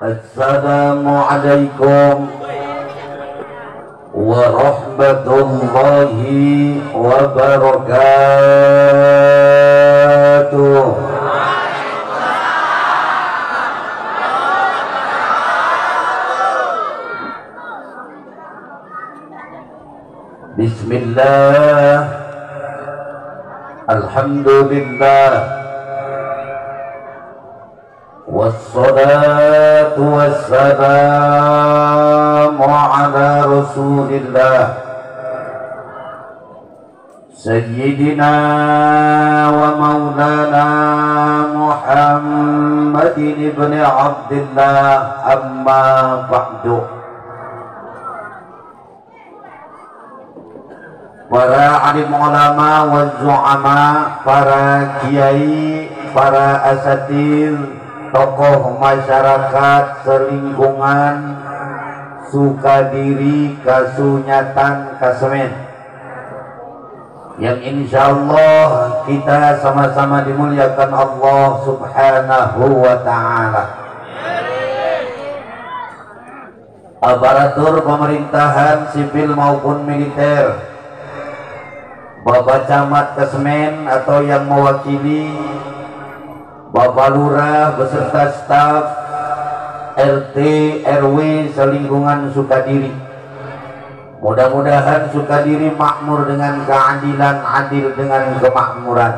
Assalamualaikum warahmatullahi wabarakatuh. Bismillah, alhamdulillah, wassalatu wassalamu ala rasulillah sayyidina wa maulana Muhammadin ibn Abdillah, amma ba'du. Para alim ulama wal zu'ama, para kiai, para asatir, tokoh masyarakat selingkungan Sukadiri, Kasunyatan, Kasemen, yang insya Allah kita sama-sama dimuliakan Allah subhanahu wa ta'ala. Aparatur pemerintahan sipil maupun militer, Bapak Camat Kasemen atau yang mewakili, Bapak Lurah beserta staf RT RW selingkungan Sukadiri. Mudah-mudahan Sukadiri makmur dengan keadilan, adil dengan kemakmuran.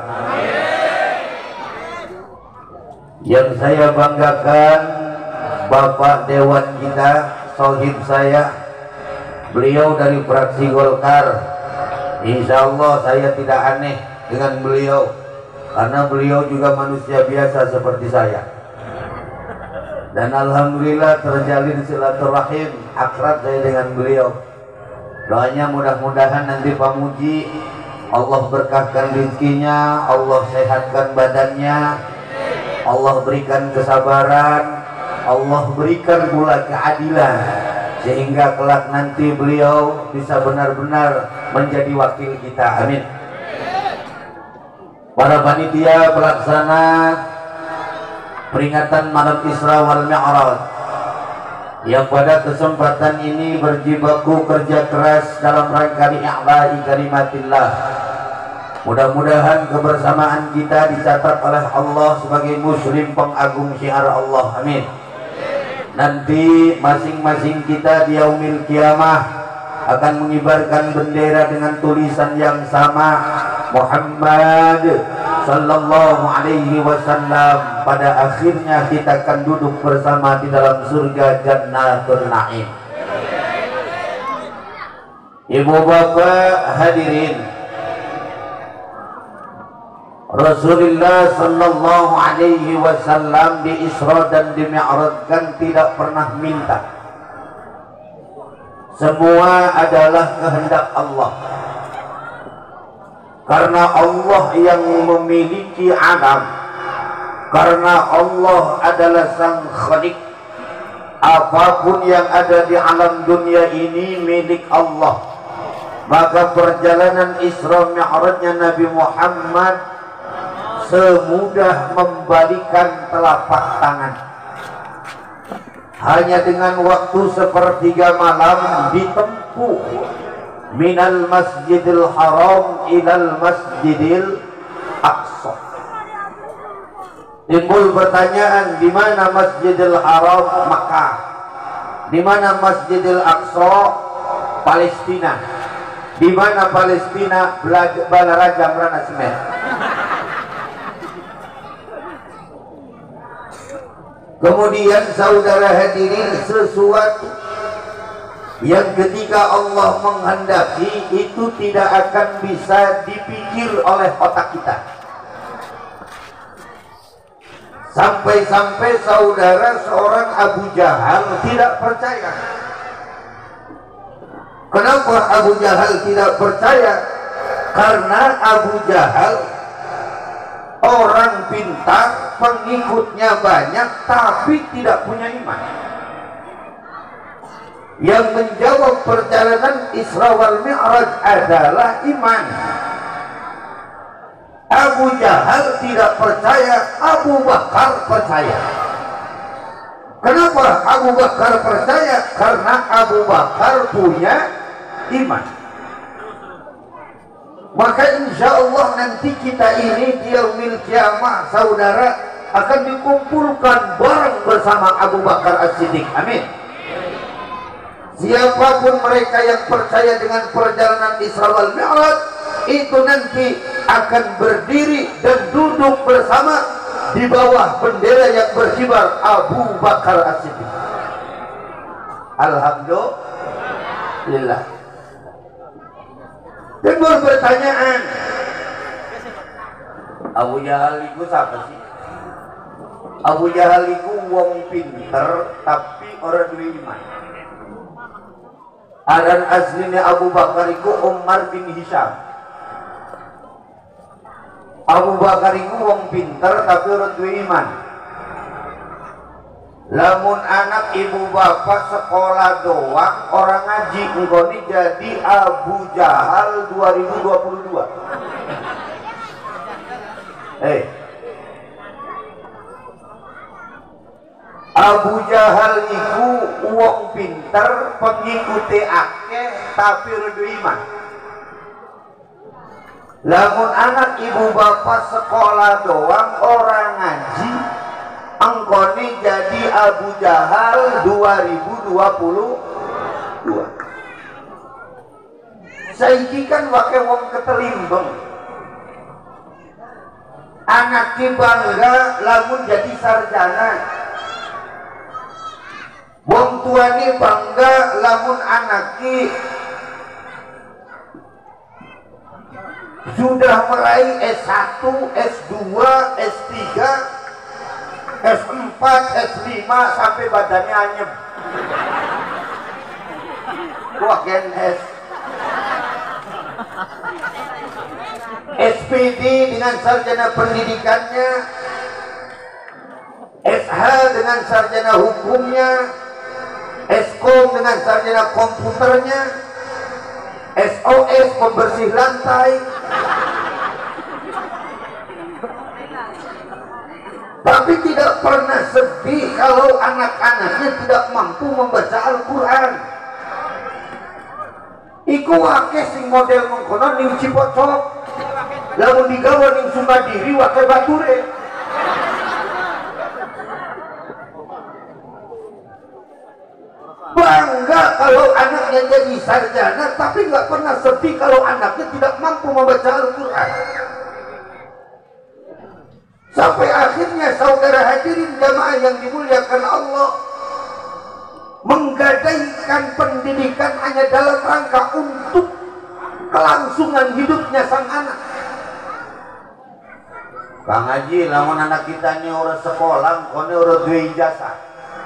Yang saya banggakan Bapak Dewan kita, sohib saya, beliau dari fraksi Golkar. Insya Allah saya tidak aneh dengan beliau, karena beliau juga manusia biasa seperti saya. Dan alhamdulillah terjalin silaturahim akrab saya dengan beliau. Doanya mudah-mudahan nanti Pak Muji Allah berkahkan rezekinya, Allah sehatkan badannya, Allah berikan kesabaran, Allah berikan pula keadilan, sehingga kelak nanti beliau bisa benar-benar menjadi wakil kita. Amin. Para panitia pelaksana peringatan malam Isra wal Mi'raj yang pada kesempatan ini berjibaku kerja keras dalam rangka i'la'i kalimatillah. Mudah-mudahan kebersamaan kita dicatat oleh Allah sebagai muslim pengagung syiar Allah. Amin. Nanti masing-masing kita di yaumil kiamah akan mengibarkan bendera dengan tulisan yang sama, Muhammad sallallahu alaihi wasallam. Pada akhirnya kita akan duduk bersama di dalam surga Jannatul Na'im. Ibu bapak hadirin, Rasulullah sallallahu alaihi wasallam di Isra dan di Mi'raj kan tidak pernah minta. Semua adalah kehendak Allah. Karena Allah yang memiliki alam, karena Allah adalah sang khalik, apapun yang ada di alam dunia ini milik Allah. Maka perjalanan Isra Mi'rajnya Nabi Muhammad semudah membalikan telapak tangan. Hanya dengan waktu sepertiga malam ditempuh minal masjidil haram ilal masjidil aqsa. Timbul pertanyaan, di mana masjidil haram? Makkah. Di mana masjidil aqsa? Palestina. Di mana Palestina? Balaraja Meranasmen. Kemudian saudara hadirin, sesuatu yang ketika Allah menghendaki itu tidak akan bisa dipikir oleh otak kita. Sampai-sampai saudara seorang Abu Jahal tidak percaya. Kenapa Abu Jahal tidak percaya? Karena Abu Jahal orang pintar, pengikutnya banyak, tapi tidak punya iman. Yang menjawab perjalanan Isra wal Mi'raj adalah iman. Abu Jahal tidak percaya, Abu Bakar percaya. Kenapa Abu Bakar percaya? Karena Abu Bakar punya iman. Maka insya Allah nanti kita ini di yaumil kiamah saudara akan dikumpulkan bareng bersama Abu Bakar As-Siddiq. Amin. Siapapun mereka yang percaya dengan perjalanan Isra wal Mi'raj itu nanti akan berdiri dan duduk bersama di bawah bendera yang berkibar Abu Bakar As-Siddiq. Alhamdulillah. Timbul pertanyaan, Abu Jahal itu siapa sih? Abu Jahal itu wong pinter tapi orang duwe iman. Aran aslinya Abu Bakar itu Umar bin Hisham. Abu Bakar itu wong pinter tapi orang duwe iman. Lamun anak ibu bapak sekolah doang orang ngaji ngoni jadi Abu Jahal 2022. Abu Jahal itu wong pinter pengikuti akeh tapi redu iman. Lamun anak ibu bapak sekolah doang orang ngaji angkoni jadi Abu Jahal 2022. Saiki kan wake wong ketelimbang. Anaknya bangga lamun jadi sarjana. Wong tuane bangga lamun anaknya sudah meraih S1, S2, S3, S4, S5 sampai badannya anyep. Wah gen S. SPD dengan sarjana pendidikannya, SH dengan sarjana hukumnya, Eskom dengan sarjana komputernya, SOS pembersih lantai. Tapi tidak pernah sedih kalau anak-anaknya tidak mampu membaca Al-Quran. Iku wake sing model mengkono ning Cipocok, lamun digawa ning Sumbadiri wake bature. Bangga kalau anaknya jadi sarjana, tapi nggak pernah sedih kalau anaknya tidak mampu membaca Al-Quran. Sampai akhirnya saudara hadirin jamaah yang dimuliakan Allah, menggadaikan pendidikan hanya dalam rangka untuk kelangsungan hidupnya sang anak. Kang Haji, lamun anak kita ini orang sekolah, kone orang dua ijazah.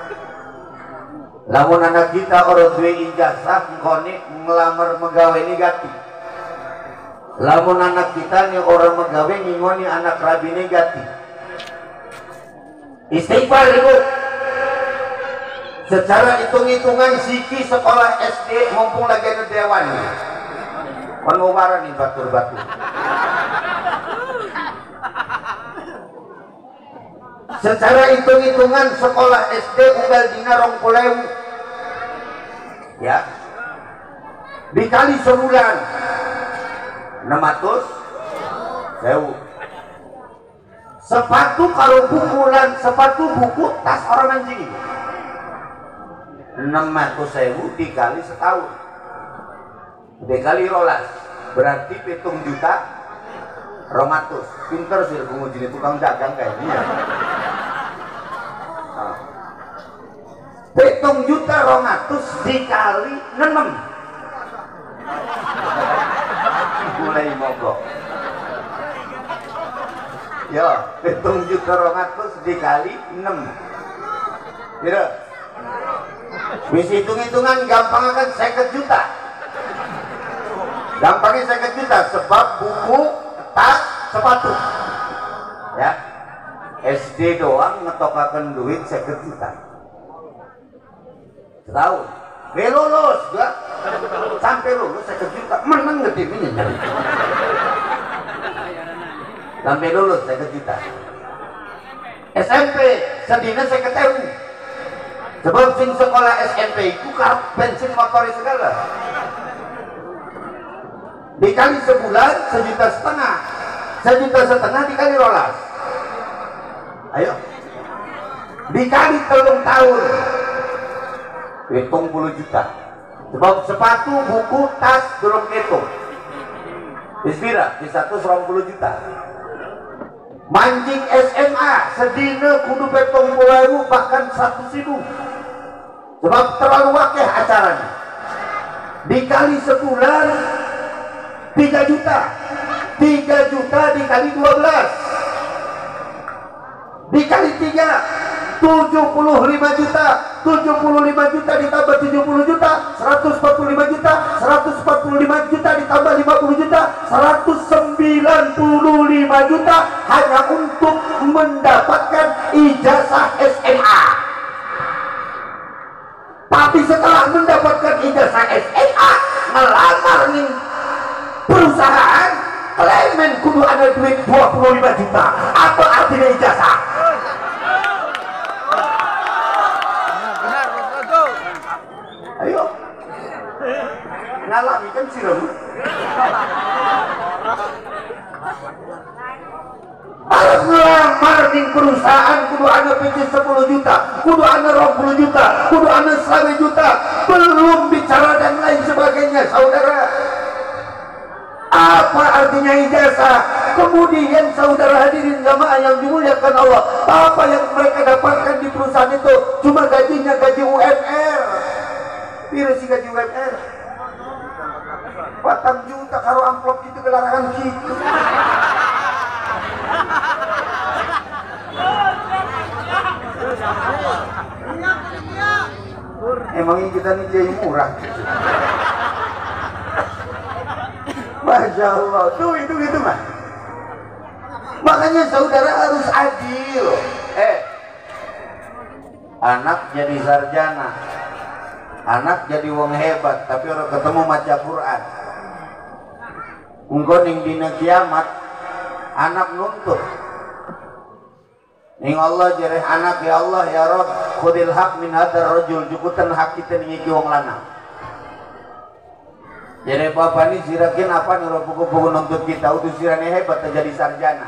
Lamun anak kita orang dua ijazah, kone melamar megawai negatif. Lamun anak kita ini orang megawai ngingoni anak rabi negatif. Istighfar ibu. Secara hitung-hitungan siki sekolah SD mumpung lagi ada dewan. Pengubaran nih batur-batur. Secara hitung-hitungan sekolah SD unggal dina 20.000. Ya. Dikali sebulan 600.000. Sepatu kalau bukulan, sepatu buku tas orang anjing 600.000 dikali setahun, dikali rolas berarti 7.200.000. Pinter sih penguji ini tukang dagang kayak dia. 7.200.000 dikali 6 mulai mogok. Ya, 7.200.000 dikali 6. Kira. Bisa hitung-hitungan gampang akan 50 juta. Gampangnya 50 juta sebab buku, tas, sepatu. Ya. SD doang ngetokakan duit 50 juta. Setahun. Lulus gak? Sampai lulus 50 juta. Menang gede ini. Sampai lulus 50 juta. SMP sedina 50.000. Sebab sing sekolah SMP itu bensin motor segala. Dikali sebulan 1,5 juta, 1,5 juta dikali rolas. Ayo. Dikali 3 tahun. Hitung 10 juta. Sebab sepatu, buku, tas belum hitung. Isbira di 120 juta. Mancing SMA sedina kudu petong baru bahkan 100.000. Sebab terlalu wakeh acaranya. Dikali sebulan 3 juta. 3 juta dikali 12. Dikali 3 75 juta. 75 juta ditambah 70 juta 145 juta. 145 juta ditambah 50 juta 195 juta hanya untuk mendapatkan ijazah SMA. Tapi setelah mendapatkan ijazah SMA melamar nih perusahaan klemen kudu ada duit 25 juta. Apa artinya ijazah? Ayo ngalami kan siram. Harus ngelamar di perusahaan kudu ada PC 10 juta, kudu ada 20 juta, kudu ada 100 juta, belum bicara dan lain sebagainya. Saudara, apa artinya ijazah? Kemudian saudara hadirin jamaah yang dimuliakan Allah, apa yang mereka dapatkan di perusahaan itu cuma gajinya gaji UMR. Pira sih gaji UMR? 4 juta karo amplop gitu kelarangan gitu. Emangnya kita nih jadi murah. Masya Allah, tuh itu gitu mah. Makanya saudara harus adil. Anak jadi sarjana, anak jadi wong hebat, tapi orang ketemu maca Quran. Engko ning dina kiamat anak nuntut. Ning Allah jereh anak, ya Allah ya Rabb, khudil haq min hadzal rajul, jukutan hak kita ning iki wong lanang. Jadi bapak ini sirakin apa nih buku-buku nuntut kita udah sirane hebat jadi sarjana.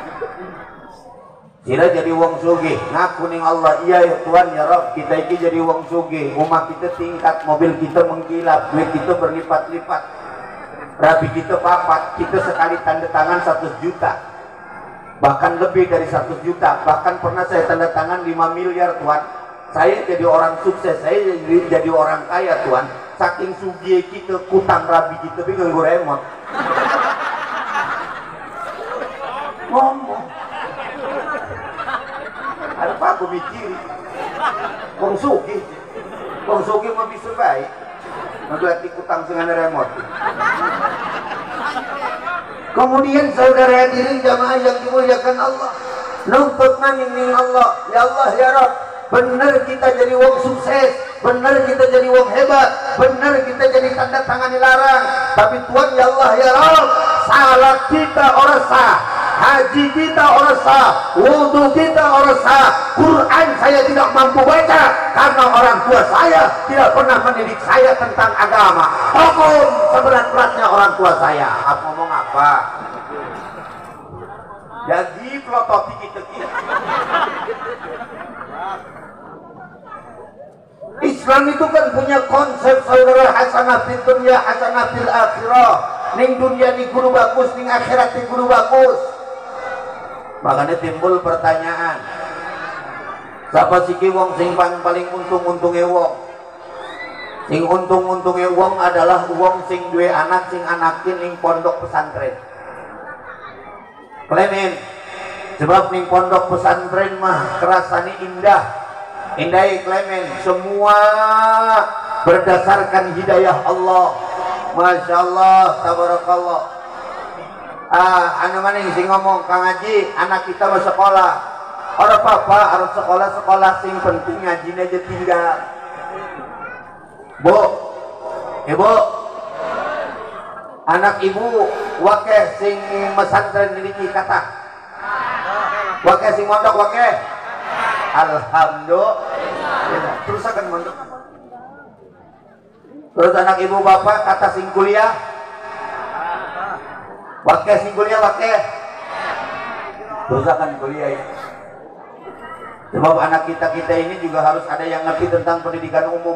Sira jadi wong sugih, ngaku ning Allah, iya ya Tuhan ya Rabb, kita iki jadi wong sugih, rumah kita tingkat, mobil kita mengkilap, duit kita berlipat-lipat, rabi kita papat, kita sekali tanda tangan 100 juta, bahkan lebih dari 100 juta, bahkan pernah saya tanda tangan 5 miliar Tuhan. Saya jadi orang sukses, saya jadi orang kaya Tuhan. Saking sugih kita, kutang rabi kita bingung gue remot. Ngomong. Ada apa aku mikir? Wong sugih mah bisa baik. Ngeduati kutang dengan remot. Kemudian saudara hadirin jamaah yang dimuliakan Allah, nuntut maning Allah, ya Allah ya Rabb, benar kita jadi wong sukses, benar kita jadi wong hebat, benar kita jadi tanda tangan dilarang, tapi Tuhan ya Allah ya Rabb, salat kita orang sah, haji kita orang sah, wudhu kita orang sah, Quran saya tidak mampu baca karena orang tua saya tidak pernah mendidik saya tentang agama. Hukum seberat-beratnya orang tua saya. Apa ngomong apa? Jadi pelototi kita. Islam itu kan punya konsep saudara, hasanah fid dunya hasanah fil akhirah. Ning dunia ni guru bagus, ning akhirat ni guru bagus. Makanya timbul pertanyaan, siapa sih wong sing paling untung-untungnya wong? Sing untung-untungnya wong adalah wong sing duwe anak sing anakin ning pondok pesantren. Klemen, sebab ning pondok pesantren mah kerasane indah. Indah Klemen, semua berdasarkan hidayah Allah. Masya Allah, tabarakallah. Anu mana sing ngomong Kang Haji, anak kita mau sekolah. Orang papa harus sekolah sing penting ngaji aja tinggal. Bu, ibu, anak ibu wakeh sing pesantren niki kata. Wakeh sing mondok wakeh. Alhamdulillah. Terus kan mantap. Terus anak ibu bapak kata sing kuliah, wakil sing kuliah wakil, terus akan kuliah ya. Sebab anak kita ini juga harus ada yang ngerti tentang pendidikan umum.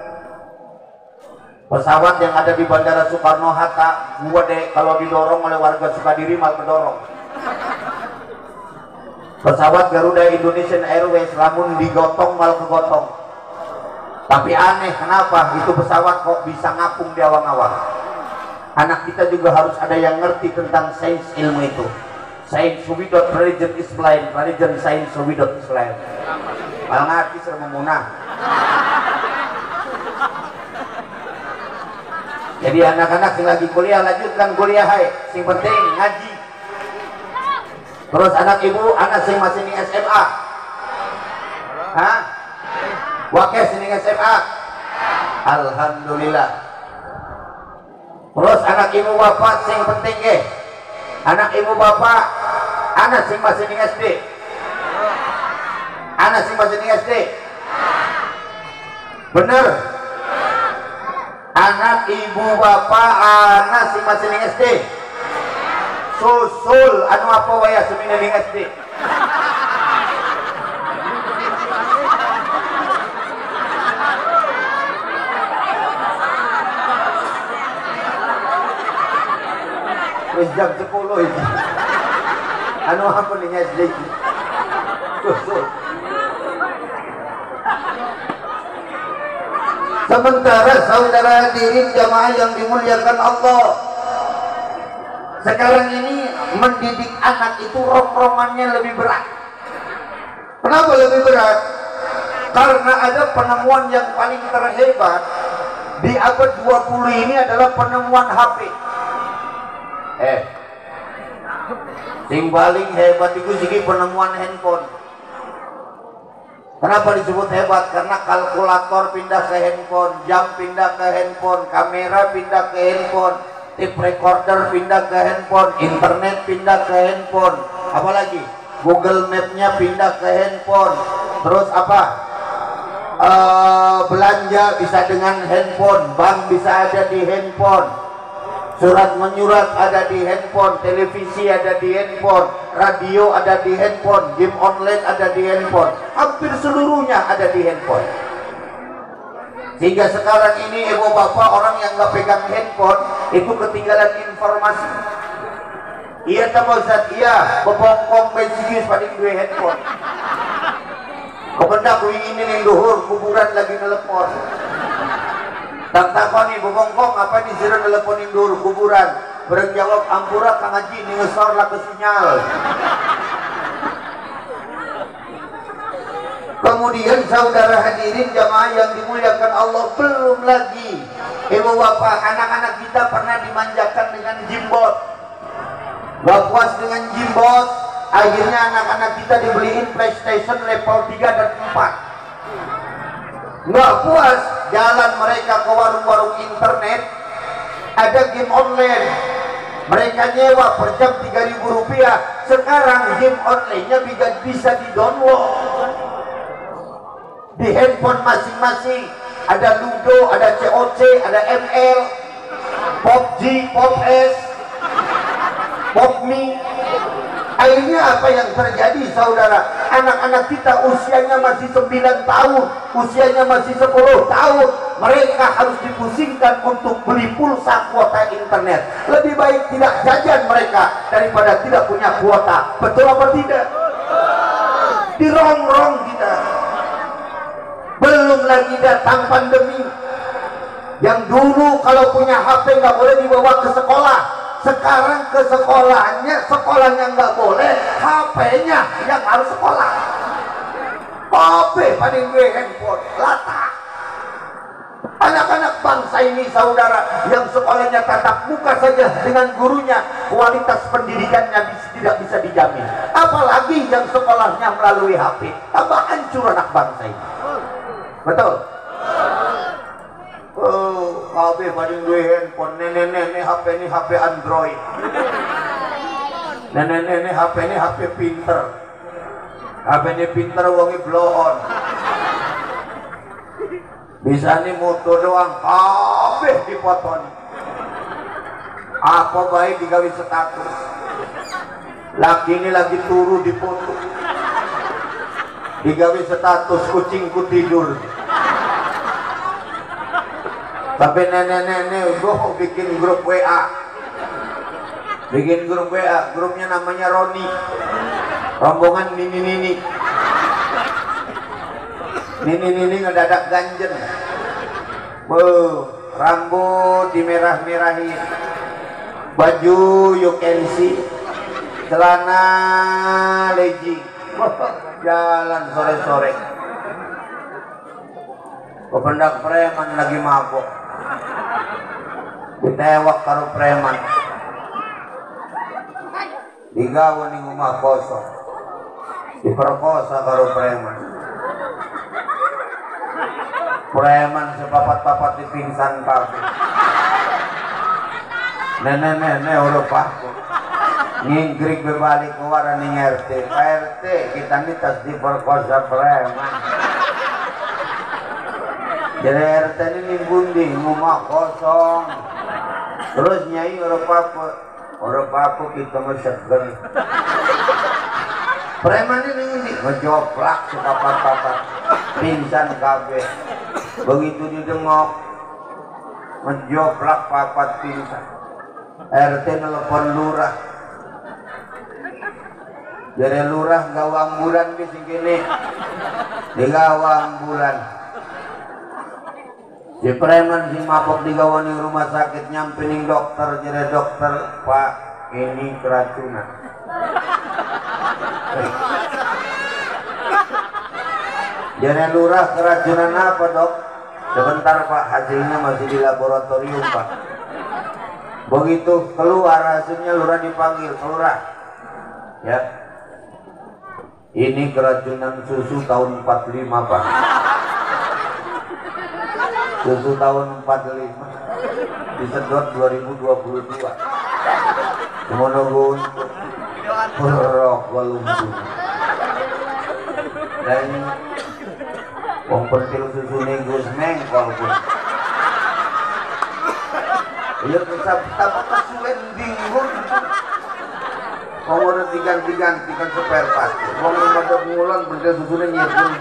Pesawat yang ada di Bandara Soekarno-Hatta, gede kalau didorong oleh warga Sukadiri mal kedorong. Pesawat Garuda Indonesian Airways lamun digotong mal kegotong. Tapi aneh kenapa itu pesawat kok bisa ngapung di awang-awang. Anak kita juga harus ada yang ngerti tentang sains ilmu itu. Sains without religion is blind, religion sains without Islam. Malah ngerti serba memunah. Jadi anak-anak yang lagi kuliah lanjutkan kuliah hai, sing penting ngaji. Terus anak ibu, anak sing masih di SMA. Hah? Wakil sing SMA. Alhamdulillah. Terus anak ibu bapak sing penting ke. Anak ibu bapak, anak sing masih di SD. Anak sing masih di SD. Bener. Anak ibu bapak, anak sing masih di SD. Susul anu apa waya semina di SD. Wis jam 10 ini. Anu apa nih SD? Susul. Sementara saudara hadirin jamaah yang dimuliakan Allah, sekarang ini mendidik anak itu rong-rongannya lebih berat. Kenapa lebih berat? Karena ada penemuan yang paling terhebat di abad 20 ini adalah penemuan HP. Yang paling hebat itu sih penemuan handphone. Kenapa disebut hebat? Karena kalkulator pindah ke handphone, jam pindah ke handphone, kamera pindah ke handphone, tape recorder pindah ke handphone, internet pindah ke handphone, apalagi Google Map-nya pindah ke handphone. Terus apa? Belanja bisa dengan handphone, bank bisa ada di handphone, surat menyurat ada di handphone, televisi ada di handphone, radio ada di handphone, game online ada di handphone, hampir seluruhnya ada di handphone. Sehingga sekarang ini ibu bapak orang yang nggak pegang handphone itu ketinggalan informasi. Iya tambah Ustaz, iya bebongkong bensigis paling gue handphone. Kependak gue ini nih luhur kuburan lagi telepon. Tak takoni bebongkong apa nih sira teleponin dulu kuburan. Bereng jawab ampura Kang Haji ini ngesor lah ke sinyal. Kemudian saudara hadirin jamaah yang dimuliakan Allah, belum lagi ibu bapak anak-anak kita pernah dimanjakan dengan jimbot. Gak puas dengan jimbot, akhirnya anak-anak kita dibeliin PlayStation level 3 dan 4. Gak puas, jalan mereka ke warung-warung internet, ada game online. Mereka nyewa per jam 3.000 rupiah. Sekarang game online-nya bisa di-download di handphone masing-masing. Ada Ludo, ada COC, ada ML, PUBG, PUBS, PUBMI. Akhirnya apa yang terjadi saudara? Anak-anak kita usianya masih 9 tahun, usianya masih 10 tahun. Mereka harus dipusingkan untuk beli pulsa kuota internet. Lebih baik tidak jajan mereka daripada tidak punya kuota. Betul apa tidak? Dirongrong kita. Belum lagi datang pandemi. Yang dulu kalau punya HP nggak boleh dibawa ke sekolah. Sekarang ke sekolahnya nggak boleh, HP-nya yang harus sekolah. HP paling gue handphone, lata. Anak-anak bangsa ini saudara yang sekolahnya tatap muka saja dengan gurunya, kualitas pendidikannya tidak bisa dijamin. Apalagi yang sekolahnya melalui HP, tambah hancur anak bangsa ini. Betul? HP paling gue handphone, nenek-nenek HP ini HP Android, nenek-nenek HP ini HP pinter, HP ini pinter wongi blow on. Bisa nih moto doang kabeh dipotong. Apa baik digawe status. Laki ini lagi turu di foto. Digawe status kucingku tidur. Tapi nenek-nenek gue bikin grup WA. Bikin grup WA, grupnya namanya Roni. Rombongan Nini. Nini ngedadak ganjen. Rambut dimerah-merahin. Baju you can see. Celana legging. Jalan sore-sore. Kependak preman lagi mabok. Ditewak karo preman. Digawa ning rumah kosong. Diperkosa karo preman. Preman sepapat-papat dipingsan kabeh. Nenek udah paku. Ngingkrik bebalik keluar ning RT. Pak RT kita nih tas diperkosa preman. Jadi RT ini bundi rumah kosong. Terus nyai orang apa kita meseger. Preman ini ngejoplak sepapat-papat pingsan kabeh. Begitu didengok ngejoplak papat pingsan. RT nelpon lurah. Jadi lurah gawa ambulan di sini. Digawa ambulan. Si preman si mabok digawa ning rumah sakit nyampe ning dokter. Jadi dokter, Pak ini keracunan. Jadi lurah keracunan apa dok? Sebentar Pak, hasilnya masih di laboratorium Pak. Begitu keluar hasilnya lurah dipanggil, lurah. Ya. Ini keracunan susu tahun 45 Pak. Susu tahun 45 disedot 2022. Cuma nunggu untuk perok walumbu. Dan wong pentil susu gus mengkol pun. Iya kita kesuwen bingung. Wong udah diganti-gantikan spare part. Wong pada ngulang berarti susunya nyipun.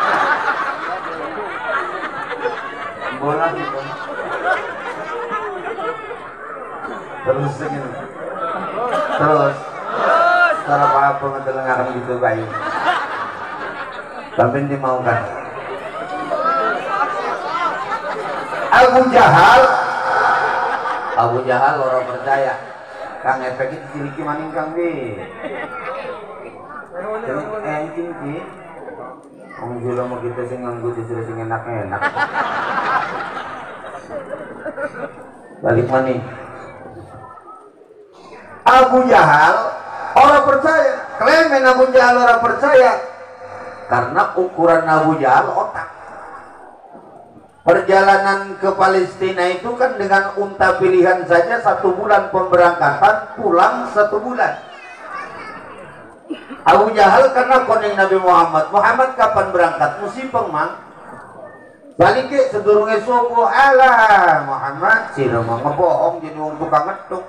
Bola gitu. Terus segini. Terus cara apa ngedelengakan gitu bayi. Tapi ini mau kan? Abu Jahal orang percaya. Kang efek itu ciliki maning kang di. Encing ki. Om jula mau kita sing nganggo disuruh sing enak-enak. Balik maning. Abu Jahal orang percaya. Klaim Abu Jahal orang percaya. Karena ukuran Abu Jahal otak. Perjalanan ke Palestina itu kan dengan unta pilihan saja 1 bulan pemberangkatan, pulang 1 bulan. Abu Jahal karena koning Nabi Muhammad kapan berangkat? Musibah mang. Balik ke sedurunge subuh, alah Muhammad sih mah ngebohong jadi wong tukang ngetuk.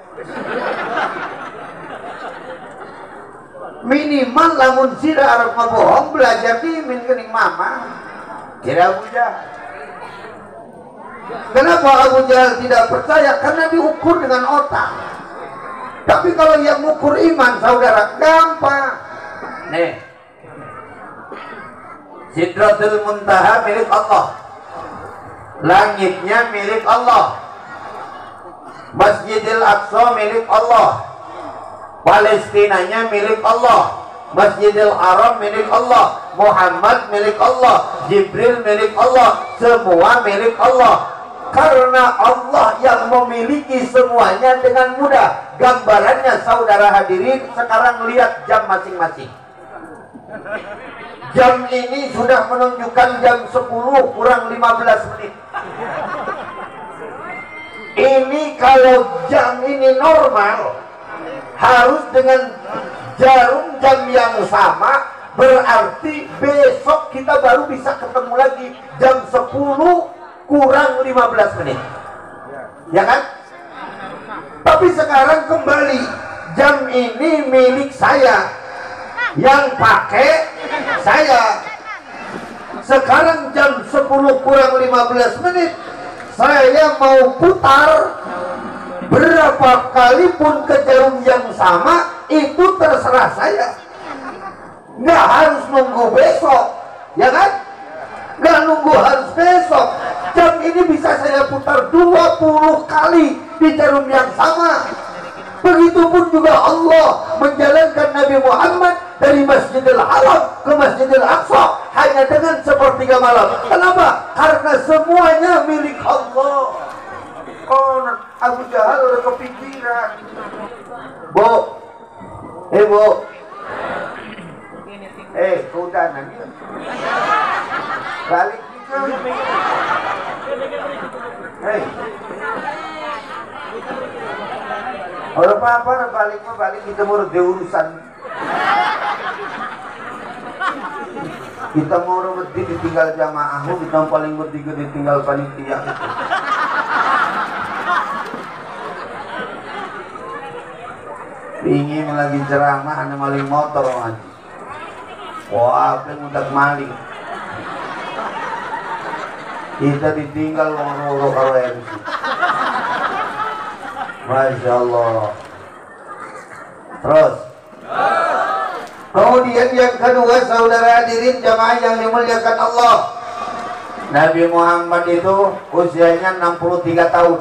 Minimal lamun sira arep ngebohong belajar dimin kening mama. Kira Abu Jahal. Kenapa Abu Jahal tidak percaya? Karena diukur dengan otak. Tapi kalau yang mengukur iman, saudara, gampang. Nih, Sidratul Muntaha milik Allah. Langitnya milik Allah. Masjidil Aqsa milik Allah. Palestinanya milik Allah. Masjidil Haram milik Allah. Muhammad milik Allah. Jibril milik Allah. Semua milik Allah. Karena Allah yang memiliki semuanya dengan mudah. Gambarannya saudara hadirin, sekarang lihat jam masing-masing. Jam ini sudah menunjukkan jam 10 kurang 15 menit. Ini kalau jam ini normal, harus dengan jarum jam yang sama, berarti besok kita baru bisa ketemu lagi jam 10 kurang 15 menit. Ya kan? Tapi sekarang kembali, jam ini milik saya, yang pakai saya. Sekarang jam 10 kurang 15 menit, saya mau putar berapa kali pun ke jarum yang sama, itu terserah saya. Nggak harus nunggu besok, ya kan? Nggak nunggu harus besok. Jam ini bisa saya putar 20 kali di jarum yang sama. Begitupun juga Allah menjalankan Nabi Muhammad dari Masjidil Haram ke Masjidil Aqsa hanya dengan sepertiga malam. Kenapa? Karena semuanya milik Allah. Oh, Abu Jahal udah kepikiran. Bu, Bu, udah nanti balik gitu. Orang apa balik kita mau ada urusan. Kita mau wedi ditinggal jamaah, kita paling wedi ditinggal panitia. Ingin lagi ceramah ane maling motor aja. Wah, apa yang udah maling. Kita ditinggal ngoro-ngoro karo MC. Masya Allah. Terus kemudian yang kedua, saudara hadirin jamaah yang dimuliakan Allah, Nabi Muhammad itu usianya 63 tahun.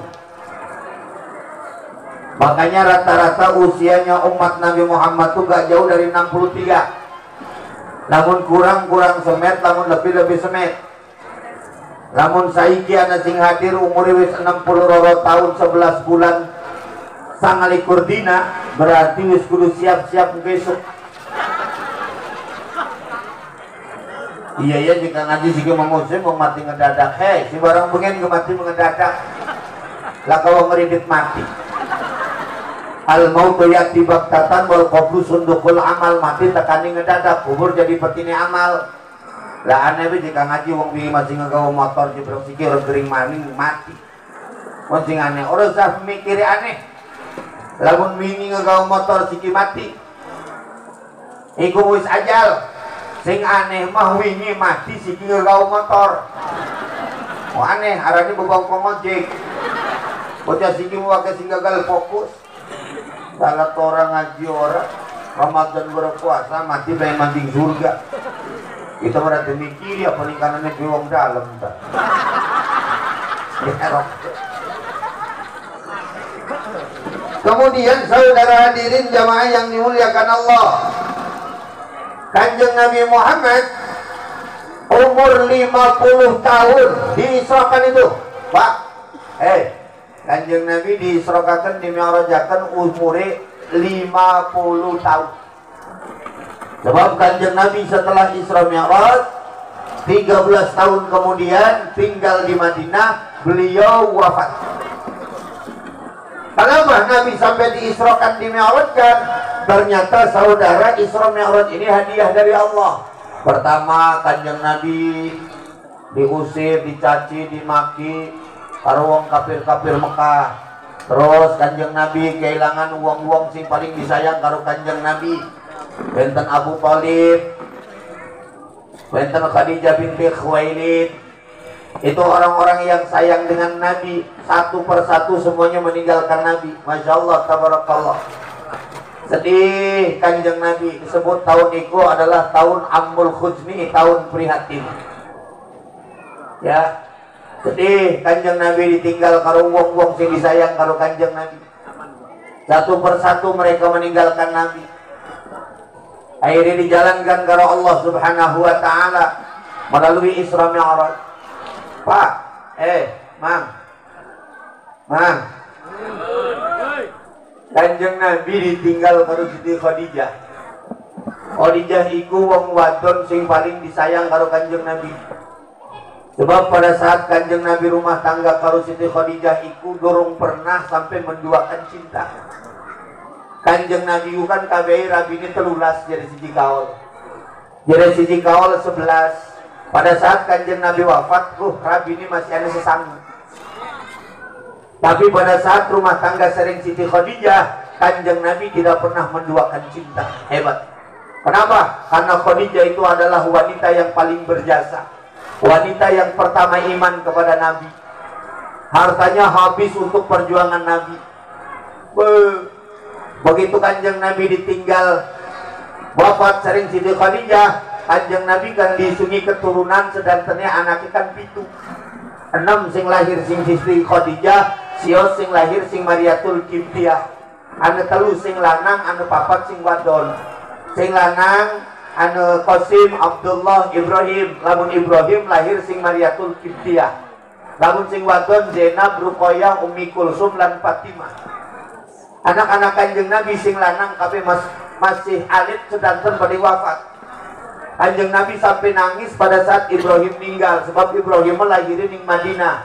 Makanya rata-rata usianya umat Nabi Muhammad itu gak jauh dari 63. Namun kurang semet, namun lebih semet. Namun saiki ana sing hadir umure wis 60 tahun 11 bulan 29 dina, berarti wis kudu siap-siap besok. Iya jika ngaji sih mau musim mau mati ngedadak. Si barang pengen mati ngedadak. Lah kalau meridit mati. Al mautu yati baktatan wal qabru sundukul amal, mati tekani ngedadak, kubur jadi petine amal. Lah aneh jika ngaji wong wingi masih nggawa motor jebrok sikil orang gering maning mati. Wong sing aneh ora usah mikiri aneh. Lamun wingi nggawa motor siki mati. Iku wis ajal. Sing aneh mah wingi mati siki nggawa motor. Oh aneh arane bebong ngojek. Bocah siki wae sing gagal fokus. Salah orang ngaji orang Ramadan berpuasa mati pengen mancing surga. Kita berarti mikir ya peningkatannya di wong dalam. Kemudian saudara hadirin jamaah yang dimuliakan Allah, Kanjeng Nabi Muhammad umur 50 tahun diisrakan itu, Pak. Kanjeng Nabi diisrokakan, dimi'rajakan umure 50 tahun. Sebab Kanjeng Nabi setelah Isra Mi'raj 13 tahun kemudian tinggal di Madinah, beliau wafat. Kenapa Nabi sampai diisrokan, dimi'rajkan? Ternyata saudara, Isra Mi'raj ini hadiah dari Allah. Pertama, Kanjeng Nabi diusir, dicaci, dimaki karo wong kafir-kafir Mekah. Terus Kanjeng Nabi kehilangan uang-uang sing paling disayang karo Kanjeng Nabi. Benten Abu Thalib, benten Khadijah binti Khuwailid. Itu orang-orang yang sayang dengan Nabi. Satu persatu semuanya meninggalkan Nabi. Masya Allah, tabarakallah. Sedih Kanjeng Nabi. Disebut tahun itu adalah tahun Ammul Khuzni, tahun prihatin. Ya, sedih Kanjeng Nabi ditinggal karo wong-wong sing disayang karo Kanjeng Nabi. Satu persatu mereka meninggalkan Nabi. Akhirnya dijalankan karo Allah Subhanahu wa taala melalui Isra Mi'raj. Pak, Mang. Kanjeng Nabi ditinggal karo Siti Khadijah. Khadijah iku wong wadon sing paling disayang karo Kanjeng Nabi. Sebab pada saat Kanjeng Nabi rumah tangga karo Siti Khadijah iku dorong pernah sampai menduakan cinta. Kanjeng Nabi kan kabeh rabine 13 jadi siji kaul. Jadi siji kaul 11. Pada saat Kanjeng Nabi wafat, Rabi ini masih ada sesama. Tapi pada saat rumah tangga sering Siti Khadijah, Kanjeng Nabi tidak pernah menduakan cinta. Hebat. Kenapa? Karena Khadijah itu adalah wanita yang paling berjasa, wanita yang pertama iman kepada Nabi. Hartanya habis untuk perjuangan Nabi. Begitu Kanjeng Nabi ditinggal wafat sering Siti Khadijah, Kanjeng Nabi kan disungi keturunan, sedantennya anaknya kan 7. 6 sing lahir sing Siti Khadijah, sio sing lahir sing Mariatul Qibtiyah. Anu 3 sing lanang, anu 4 sing wadon. Sing lanang anu Qasim, Abdullah, Ibrahim. Lamun Ibrahim lahir sing Mariatul Qibtiyah. Lamun sing wadon Zainab, Ruqayyah, Ummi Kulsum lan Fatimah. Anak-anak Kanjeng Nabi sing lanang kabeh masih alit sedanten pada wafat. Kanjeng Nabi sampai nangis pada saat Ibrahim meninggal, sebab Ibrahim melahirin di Madinah.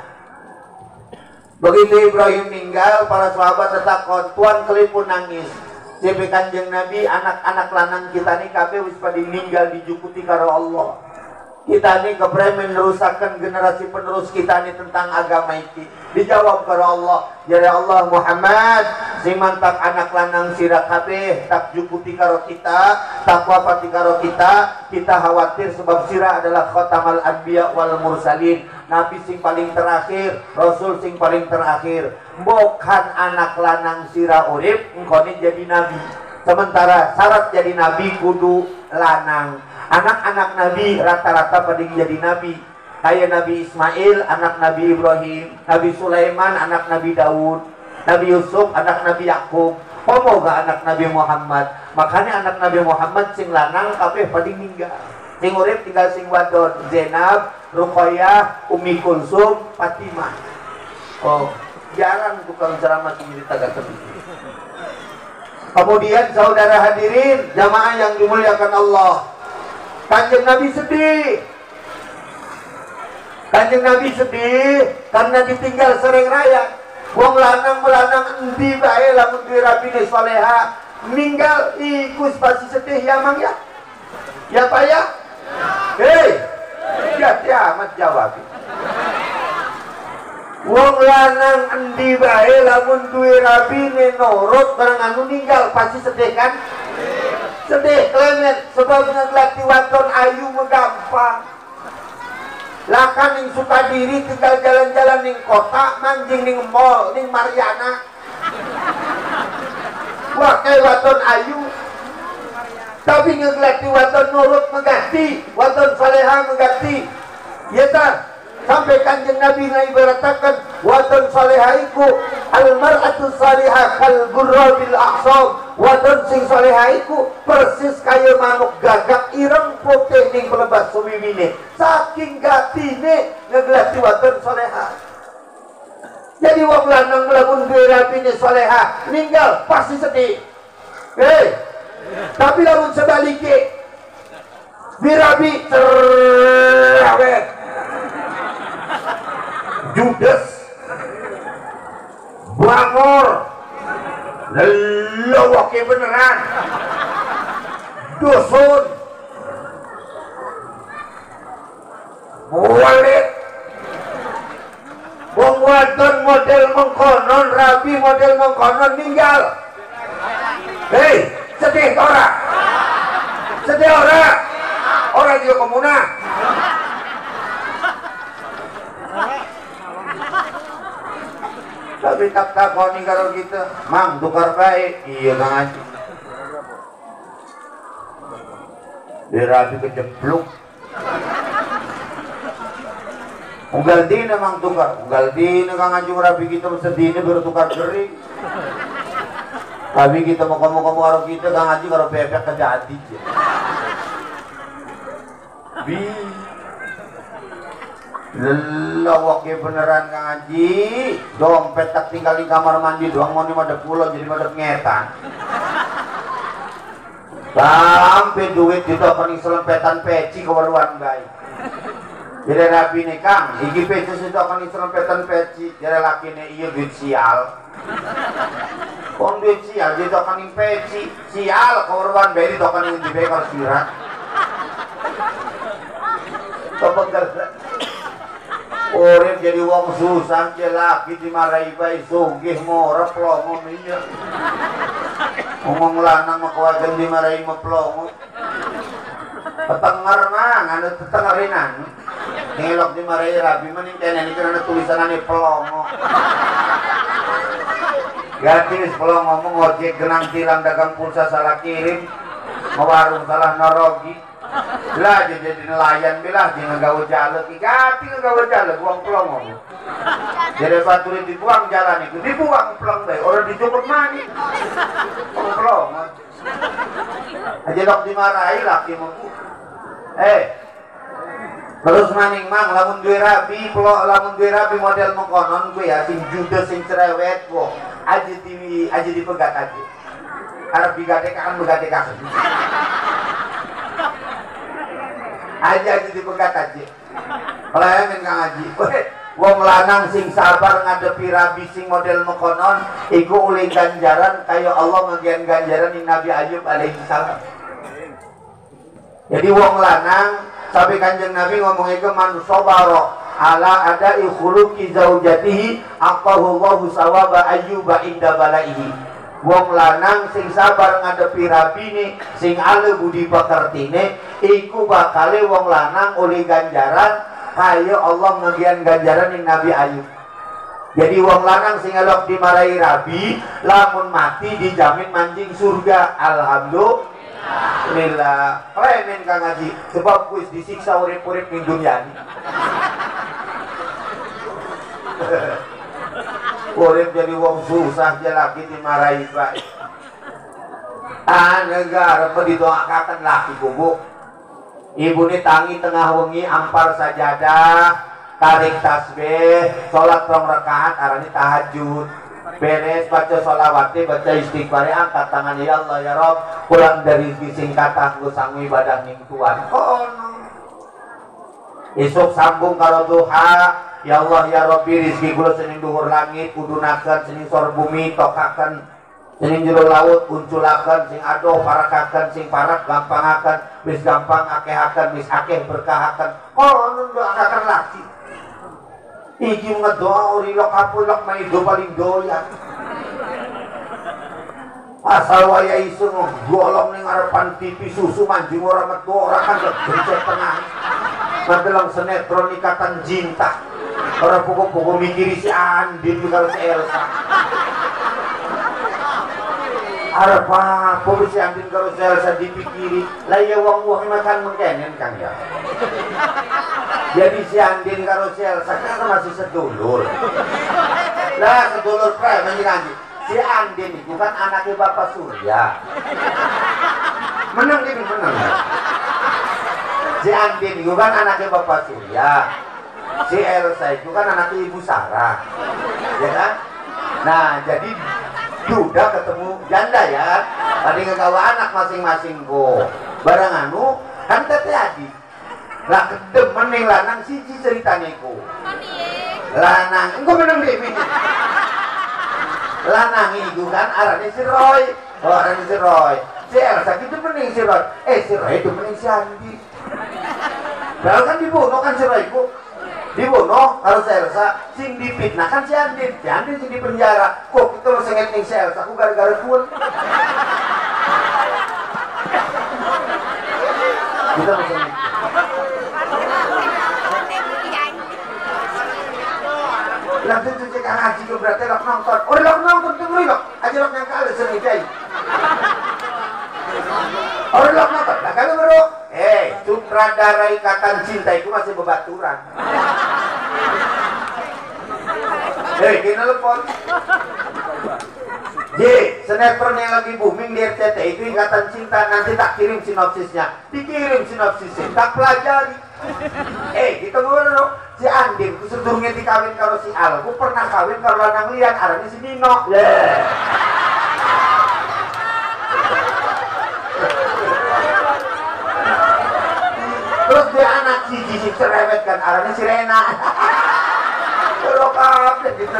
Begitu Ibrahim meninggal, para sahabat tetakon, tuan kelipun nangis. Jadi Kanjeng Nabi, anak-anak lanang kita nih kabeh wis pada meninggal dijukuti karo Allah. Kita nih kebre meneruskan generasi penerus kita nih tentang agama ini. Dijawab karo Allah, ya Allah Muhammad, sing mantap anak lanang sira kabeh tak jukuti karo kita, tak wafati karo kita khawatir sebab sira adalah khatamal anbiya wal mursalin, nabi sing paling terakhir, rasul sing paling terakhir. Bukan anak lanang sira urip engko jadi nabi. Sementara syarat jadi nabi kudu lanang. Anak-anak nabi rata-rata pada jadi nabi. Kayak Nabi Ismail, anak Nabi Ibrahim, Nabi Sulaiman, anak Nabi Daud, Nabi Yusuf, anak Nabi Yakub, pomoga anak Nabi Muhammad. Makanya anak Nabi Muhammad sing lanang kabeh pada meninggal. Sing urip tinggal sing wadon, Zainab, Ruqayyah, Ummi Kulsum, Fatimah. Oh, jarang tukang ceramah cerita-cerita. Kemudian saudara hadirin, jamaah yang dimuliakan Allah, Kanjeng Nabi sedih. Kanjeng Nabi sedih karena ditinggal sering raya. Wong lanang melanang endi bae lamun duwe rabine soleha meninggal iku pasti sedih ya Mang ya. Ya Pak ya? Hei. Ya amat jawab. Wong lanang endi bae lamun duwe rabine nurut barang anu ninggal pasti sedih kan? Sedih klemet sebab ngeglati wadon ayu megampang. Lakan ning Sukadiri tinggal jalan-jalan ning kota, manjing ning mall, ning Mariana. Wakai wadon ayu. Tapi ngeglati wadon nurut mengganti, wadon saleha mengganti. Ya ta? Sampai Kanjeng Nabi ngaibaratakan wadon salihaiku almar'atu salihah kal gurra bil ahsab. Wadon sing salihaiku persis kaya manuk gagak ireng putih ning pelebas suwiwine. Saking gatine ngeglati wadon salihah. Jadi wong lanang lamun duwe rabine salihah ninggal pasti sedih. Tapi lamun sebaliknya birabi cerewet judes bangor lelowake beneran dusun mualit wong wadon model mengkonon rabi model mengkonon ninggal. Hei, sedih ora? Sedih ora? Ora juga komuna. Tapi tak takoni karo kita, Mang tukar baik. Iya Kang Haji. Dirapi kejebluk. Unggal dina Mang tukar, unggal dina Kang Haji rapi kita sedina baru tukar gering. Tapi kita mau kamu karo kita Kang Haji karo bebek kejadi. Bi lelawak beneran Kang Haji, dompet tak tinggal di kamar mandi doang, mau nih madep pulau jadi madep ngetan. Sampai duit itu paling selempetan peci kewaruan baik. Jadi rapi nih Kang, iki peci itu akan selempetan peci, jadi laki nih iya duit sial. Kon duit sial, jadi akan peci sial kewaruan baik itu akan yang dibekar sirat. kebegal. Urip jadi wong susah ke laki dimarahi bae sugih ngorep plongo iya. Ngomong lanang mah kawajan dimarahi mah plongo. Petengar mah nganu tetengerinan. Ngelok dimarahi rabi mending kene iki ana tulisanane plongo. Gratis kalau ngomong ojek genang tilang dagang pulsa salah kirim warung salah norogi lah jadi nelayan bilah dia ngegawa jalur ikati ngegawa jalur buang pelong ngomong jadi batu dibuang jalan itu dibuang pelong deh orang dicukup mani buang pelong aja dok dimarahi laki mau terus maning mang lamun duwe rabi pelok lamun duwe rabi model mengkonon gue ya sing judes sing cerewet wo aja dipegat aja arep digadek akan begadek aja dipegat aja pelayan kang Haji wong lanang sing sabar ngadepi rabi sing model mengkonon iku oleh ganjaran kaya Allah ngegian ganjaran ning Nabi Ayub alaihi salam. Jadi wong lanang sampai kanjeng Nabi ngomongnya ke man sobaro ala ada ikhuluki zaujatihi aqahullahu sawaba ayyuba inda balaihi. Wong lanang sing sabar ngadepi rabine sing ale budi pekertine iku bakale wong lanang oleh ganjaran kaya Allah ngegian ganjaran ning Nabi Ayub. Jadi wong lanang sing elok dimarahi rabi lamun mati dijamin manjing surga. Alhamdulillah. Alhamdulillah, remen Kang Haji, sebab kuis disiksa urip-urip ning dunia ini. Urip jadi wong susah aja lagi dimarahi bae. Negara didoakan laki kubu. Ibu ni tangi tengah wengi ampar sajadah, tarik tasbih, sholat 2 rakaat, arani tahajud. Beres baca sholawatnya, baca istighfar, angkat tangan ya Allah ya Rob, pulang dari sing kata gue sanggup ibadah ning Tuhan. Oh no. Esok sambung kalau duha, ya Allah ya Robbi rizki kula sening dhuwur langit, kudunaken sening sor bumi, tokaken sening jero laut, unculaken sing adoh, parakaken sing parak, gampangaken, wis gampang akehaken, wis akeh berkahaken. Oh no doakan lagi. Iki ngedoa urilok kapulok maido paling doyan. Asal waya isu golong ning ngarepan TV susu manjing ora metu ora kan gencet tengah. Madelang sinetron Ikatan Cinta. Ora pokok-pokok mikiri si Andin karo si Elsa. Arep apa si Andin karo si Elsa dipikiri. Lah ya wong-wong makan mengkenen Kang ya. Jadi si Andin karo si Elsa kan masih sedulur. Lah sedulur prae menjadi si Andin itu kan anaknya Bapak Surya. Menang dia menang. Si Andin itu kan anaknya Bapak Surya. Si Elsa itu kan anaknya Ibu Sarah. Ya kan? Nah, jadi Duda ketemu janda ya. Tadi ngegawa anak masing-masing kok. Barang anu kan terjadi. Lah kedemen ning lanang siji ceritane ku. Lanang, engko meneng dhewe. Lanang iku kan arane si Roy. Oh, arane si Roy. Si Elsa itu mending si Roy. Si Roy itu mending si Andi. Padahal kan dibunuh kan si Roy ku. Dibunuh harus si Elsa, sing dipitnah kan si Andi. Si Andi sing di penjara. Kok kita harus nget ning si Elsa ku gara-gara kuat. Kita masih langsung cuci Kang Haji ke berarti lok nonton. Oh lok nonton tunggu lok. Aja lok yang kali sering jai. Oh lok nonton. Lah kalau bro, sutradara Ikatan Cinta itu masih bebaturan. Kena telepon. Sinetron yang lagi booming di RCTI itu Ikatan Cinta, nanti tak kirim sinopsisnya. Dikirim sinopsisnya, tak pelajari. Kita ngobrol si Andin, ku sedurungnya dikawin karo si Al, ku pernah kawin karo lanang lian, arahnya si Nino. Terus dia anak si cerewet kan, arahnya si Rena. Kalau kabel gitu.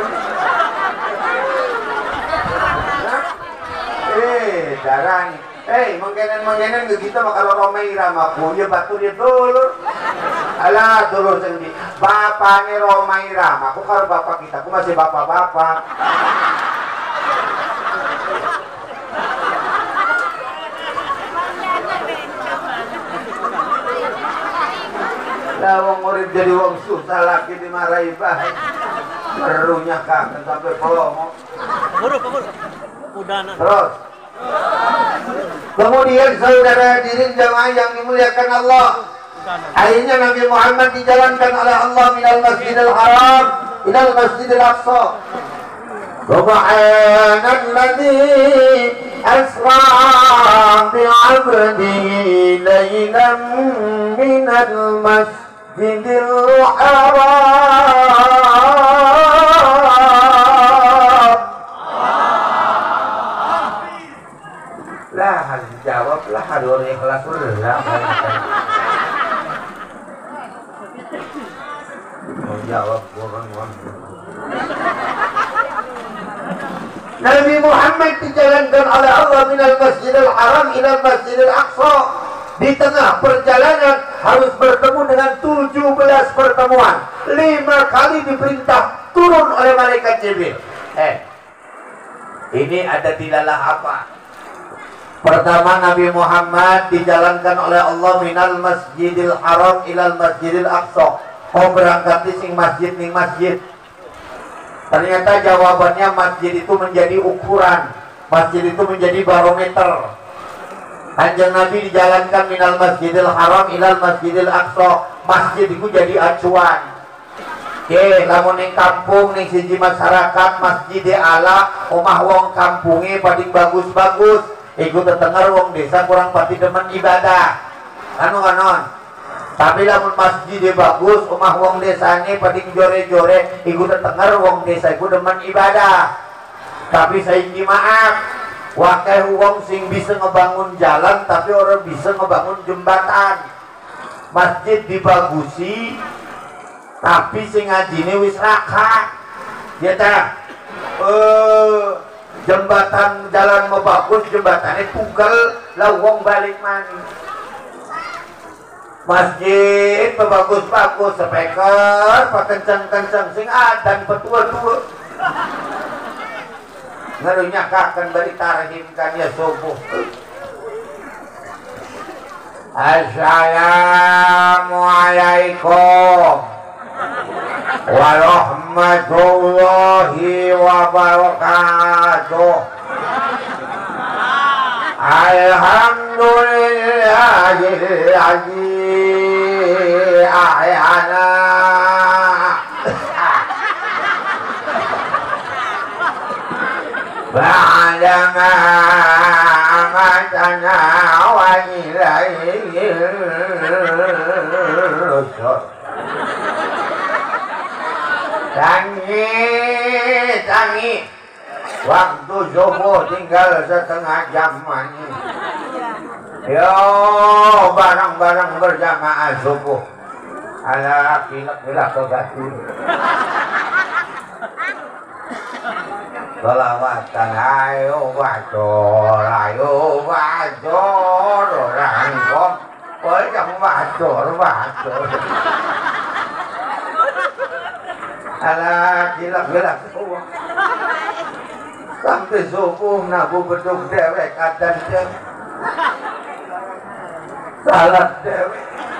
Darang. Mengkenen gitu mah kalau Romai Irama punya batu dia dulu. Alah dulu sendiri bapaknya Roma Irama aku kalau bapak kita aku masih bapak-bapak lah wong murid jadi wong susah lagi dimarahi baik merunya kangen sampai pelongo terus kemudian saudara hadirin jamaah yang dimuliakan Allah akhirnya Nabi Muhammad dijalankan oleh Allah minal masjidil haram ilal masjidil aqsa subhanalladzi asra bi'abdihi laylan minal masjidil haram lah harus jawab lah harus ikhlas lah jawab orang. Nabi Muhammad dijalankan oleh Allah minal masjidil haram ilal masjidil aqsa. Di tengah perjalanan harus bertemu dengan 17 pertemuan. 5 kali diperintah turun oleh malaikat Jibril. Ini ada dilalah apa? Pertama Nabi Muhammad dijalankan oleh Allah minal masjidil haram ilal masjidil aqsa. Oh berangkat di sing masjid ning masjid. Ternyata jawabannya masjid itu menjadi ukuran, masjid itu menjadi barometer. Kanjeng Nabi dijalankan minal masjidil haram ilal masjidil aqsa. Masjid itu jadi acuan. Oke, lamun ning kampung ning siji masyarakat masjid ala omah wong kampunge paling bagus-bagus. Iku tetenger wong desa kurang pati demen ibadah. Anu kanon. Tapi lamun masjid bagus, omah wong desane paling jore-jore, iku tetenger wong desa iku demen ibadah. Tapi saiki maaf, wakeh wong sing bisa ngebangun jalan tapi orang bisa ngebangun jembatan. Masjid dibagusi, tapi sing ngajine wis raka. Ya ta? Jembatan jalan mau bagus, jembatannya tunggal, lah wong balik maning. Masjid bagus-bagus speaker pakenceng-kenceng sing adan petua-tua ngaruhnya kakan balik tarhimkan ya subuh. Assalamualaikum warahmatullahi wabarakatuh. Alhamdulillahilladzi ahyana ba'dama amatana wa ilaihil nusyur. Tangi waktu subuh tinggal setengah jam ini. Yo barang-barang berjamaah subuh. Ala kilak-kilak kegatul. Salawatan ayo bacor rangkong. Boleh kamu bacor. Ala kilak-kilak semua. Sampai subuh nabu beduk dewek adan dewek. Salat dewek.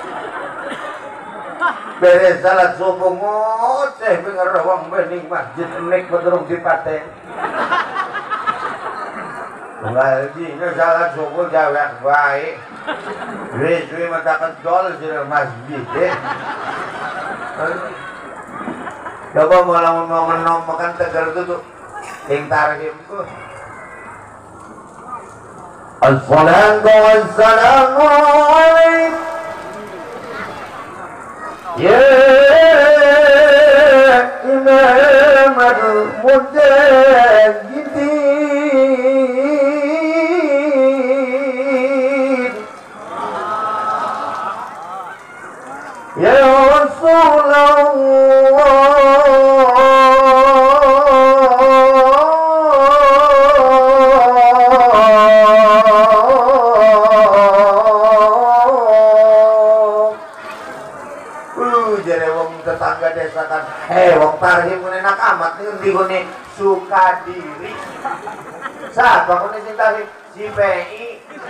Beres salat subuh ngoceh bener wong bening masjid nek bedrung dipaten. Tunggal dina salat subuh dewek bae. Duit mata kedol di masjid. Coba mau ngenom makan tegar itu yang tarhimku. Assalatu wassalamu alaikum ya imam al-mujahidin ya Rasulullah. Pak di gone suka diri. Siapa kone sing tarik si PI.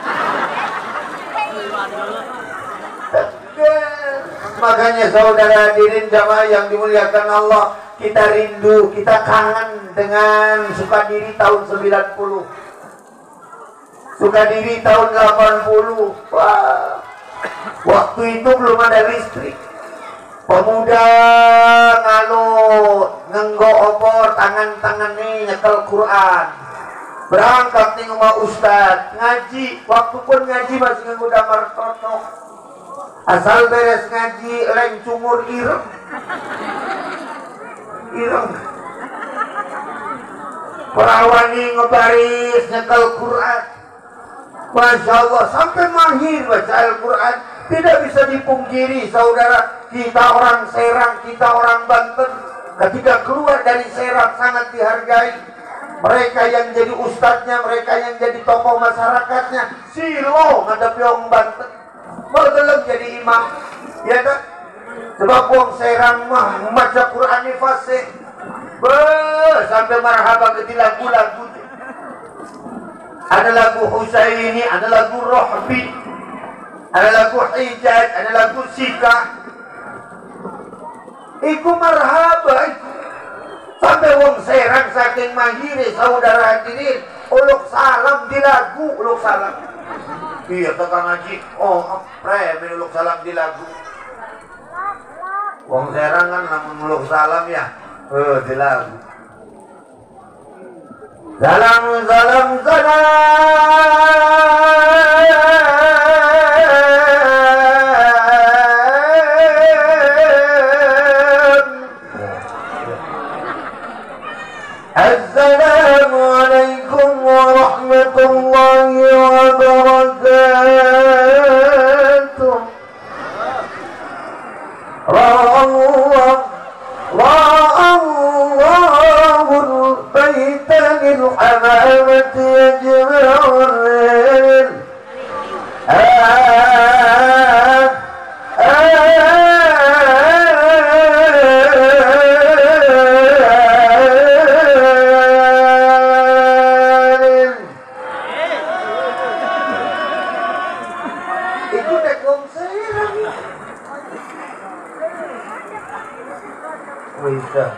Makanya saudara hadirin jamaah yang dimuliakan Allah, kita rindu, kita kangen dengan Sukadiri tahun 90, Sukadiri tahun 80. Wah, waktu itu belum ada listrik. Pemuda ngalut ngenggo obor tangan-tangannya nyekel Quran, berangkat nih rumah ustad ngaji. Waktu pun ngaji masih nganggo damar totok. Asal beres ngaji leng cumur ireng. Perawani ngebaris nyekel Quran. Masya Allah, sampai mahir baca Al-Quran. Tidak bisa dipungkiri saudara, kita orang Serang, kita orang Banten, ketika keluar dari Serang sangat dihargai. Mereka yang jadi ustadznya, mereka yang jadi tokoh masyarakatnya, silo ngadep yang Banten, bergelem jadi imam, ya kan? Sebab wong Serang mah membaca Quran ini fasih, sampai marhaba ke lagu-lagu. Ada lagu Husaini, ada lagu Rohbi, ada lagu Hijaz, ada lagu Sika. Iku marhaba iku. Sampai wong Serang saking mahire saudara hadirin, uluk salam di lagu, uluk salam. Iya tukang ngaji, oh premen uluk salam di lagu. Wong Serang kan namun uluk salam ya, di lagu. Salam, salam, salam. Assalamualaikum warahmatullahi wabarakatuh. Allahul bait للحمامة يجمع الليل itu tekong serang bisa.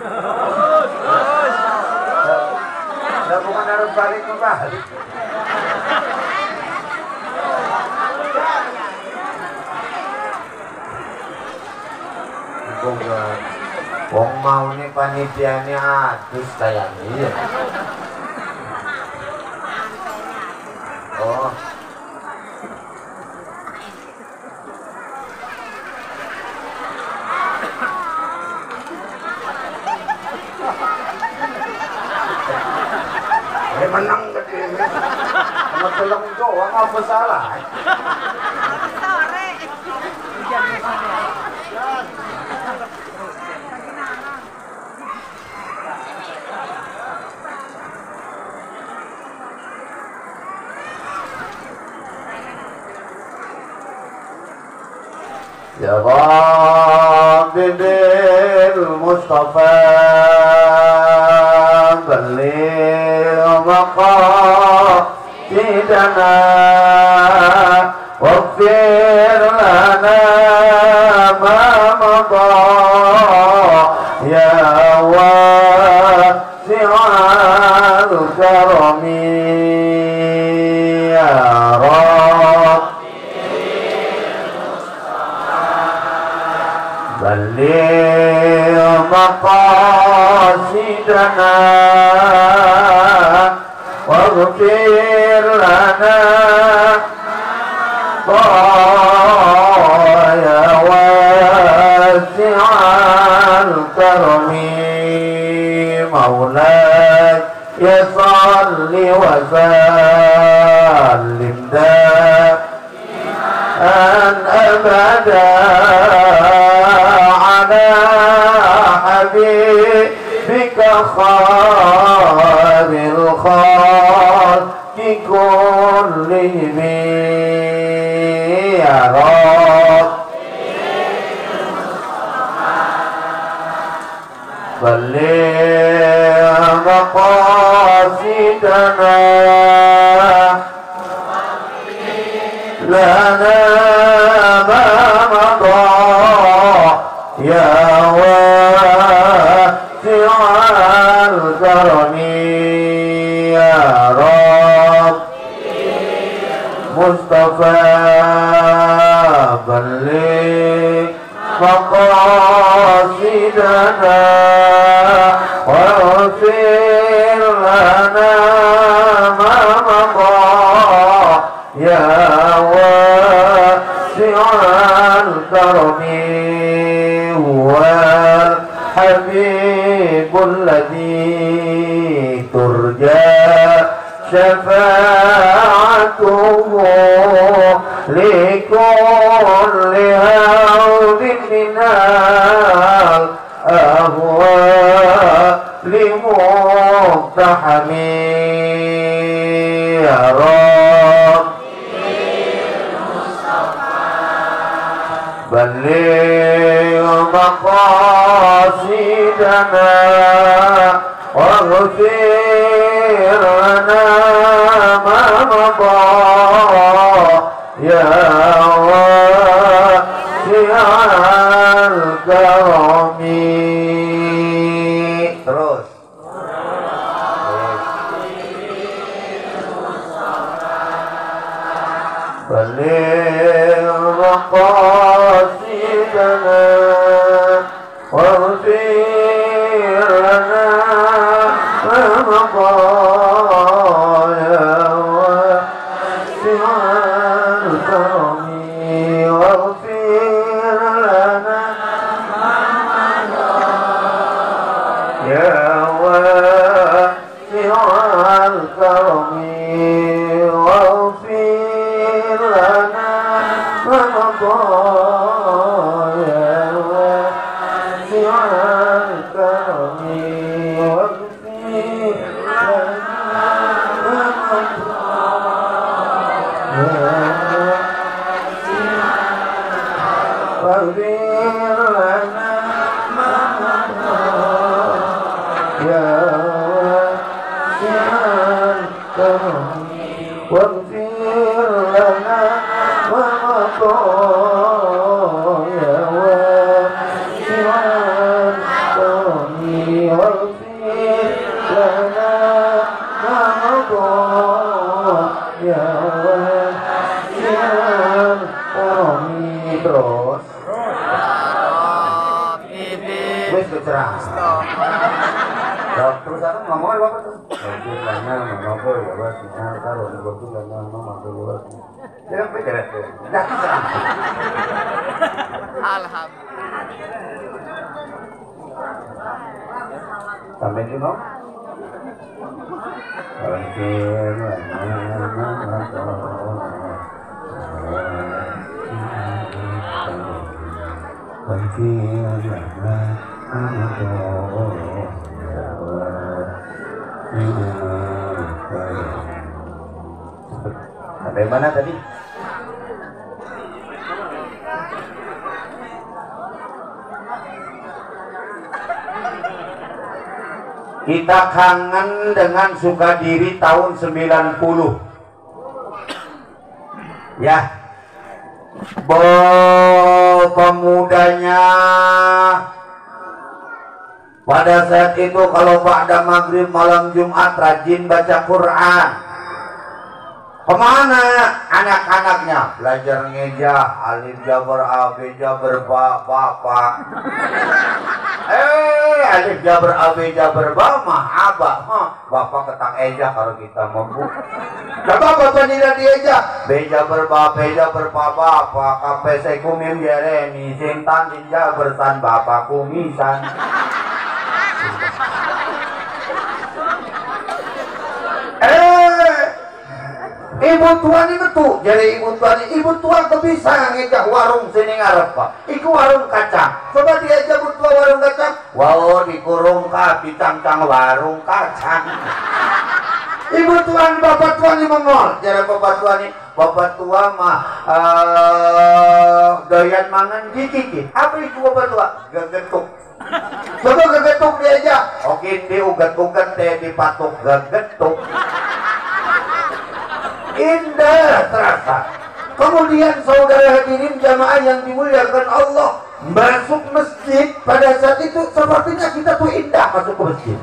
Nah, bukan harus balik kembali. Bukan. Wong mau nih panitianya atus kayaknya. Oh. Menang gede sama tulang doang apa salah sore ya Rabbi bil Mustafa balligh maqasidana waghfir lana ma madha ya wasi'al karami ya balligh maqasidana waghfir lana ya wasi'al karami maulay ya salli wa sallim da'an abada حبيبك خير الخلق كلهم يا رب بلغ مقاصدنا لنا ما مضى يا واسع الكرم يا رب مصطفى بلغ مقاصدنا واغفر لنا ما مضى يا واسع الكرم هو الحبيب الذي ترجى شفاعته لكل هول من الأهوال لمقتحم يا رب بلغ مقاصدنا واغفر لنا ما مضى يا واسع الكرم. Terus بلغ مقاصدنا واغفر لنا ما مضى يا واسع الكرم واغفر لنا ما مضى يا واسع الكرم واغفر لنا ما مضى يا واسع الكرم واغفر لنا ما مضى يا واسع الكرم واغفر لنا ما مضى يا واسع الكرم واغفر لنا ما مضى يا واسع الكرم. Terus wis kecerah terus aku ngomong apa tuh? Karena mengapa ya Pak, kita taruh di waktu karena mama keluar. Ya betul. Dah kecerah. Alhamdulillah. Sampai di mana? Sampai mana tadi? Kita kangen dengan Sukadiri tahun 90. Ya, pemudanya pada saat itu kalau ba'da maghrib malam Jumat rajin baca Quran. Kemana anak-anaknya? Belajar ngejah, alif jabar a, b jabar ba, bapak. Alif jabar a, b jabar ba mah abah, bapak ketak ejah kalau kita mampu. Coba bapak tidak diejah. B jabar ba, b jabar ba, bapak. Kape sekumim jeremi, sintan sinja bersan bapak kumisan. Ibu tua ini betul, jadi ibu tua bisa ngejak warung sini ngarep Pak. Iku warung kacang. Coba diajak ibu tua warung kacang. Wow, dikurung kapi cangcang warung kacang. Ibu tua ini bapak tua ini mengol. Jadi bapak tua mah doyan mangan gigit. Apa itu bapak tua? Gegetuk. Coba gegetuk dia aja. Oke, dia ugat-ugat teh dipatuk gegetuk. Indah terasa. Kemudian saudara hadirin jamaah yang dimuliakan Allah, masuk masjid pada saat itu sepertinya kita tuh indah masuk ke masjid.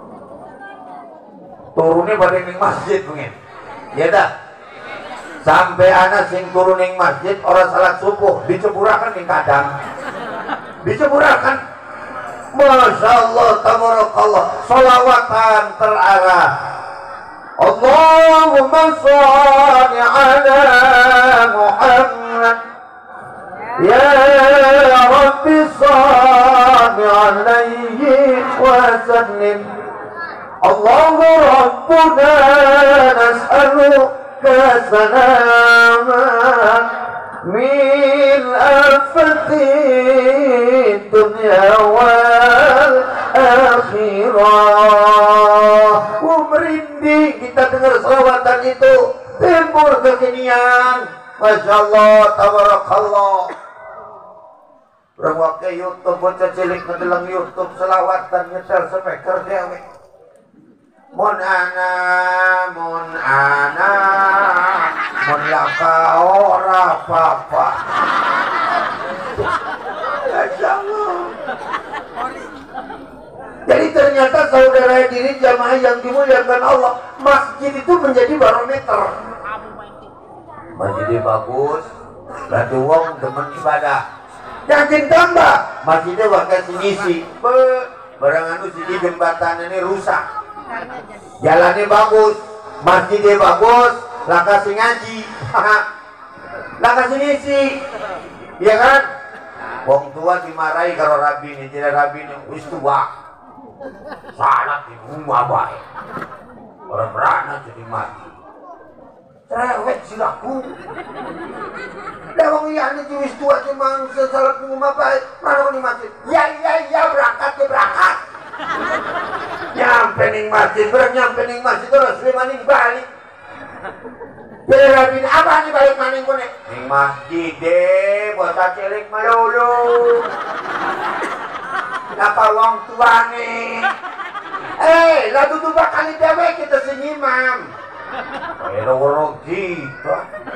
Turunnya pada ning masjid mungkin. Ya dah. Sampai anak sing turun ning masjid orang salat subuh diceburakan ning kadang. Diceburakan. Masya Allah, tabarakallah. Salawatan terarah. Allahumma shalli ala Muhammad. Ya Rabbi shalli alaihi wa sallim. Allahu Rabbuna nas'aluka salaman min afati dunya wal akhirah. Merinding kita dengar selawatan itu, timbul kekinian. Masya Allah, tabarakallah. Berang ke YouTube, bocah cilik ngedelang YouTube selawatan nyetel speaker dewe. Mun ana, mun laka ora apa-apa. Masya Allah. Jadi ternyata saudara hadirin jamaah yang dimuliakan Allah, masjid itu menjadi barometer. Masjidnya bagus, berarti wong demen ibadah. Yakin tambah, masjidnya pakai sinisi. Barang anu sini jembatan ini rusak. Jalannya bagus, masjidnya bagus, lah kasih ngaji. Lah kasih ngisi. Iya kan? Wong tua dimarahi kalau rabi ini, tidak rabi ini wis tua. Salat di rumah baik. Orang beranak jadi mati. Cerewet silaku. Lewang iya ini wis tua cuma salat di rumah baik. Mana di masjid? Ya berangkat ke berangkat. Nyampe ning masjid, nyampe ning masjid terus maning balik. Berabin apa nih balik maning kone? Ning masjid deh, bocah cilik melulu. Napa wong tua nih? Lah tutup kali dewe kita senyimam. Ero gitu.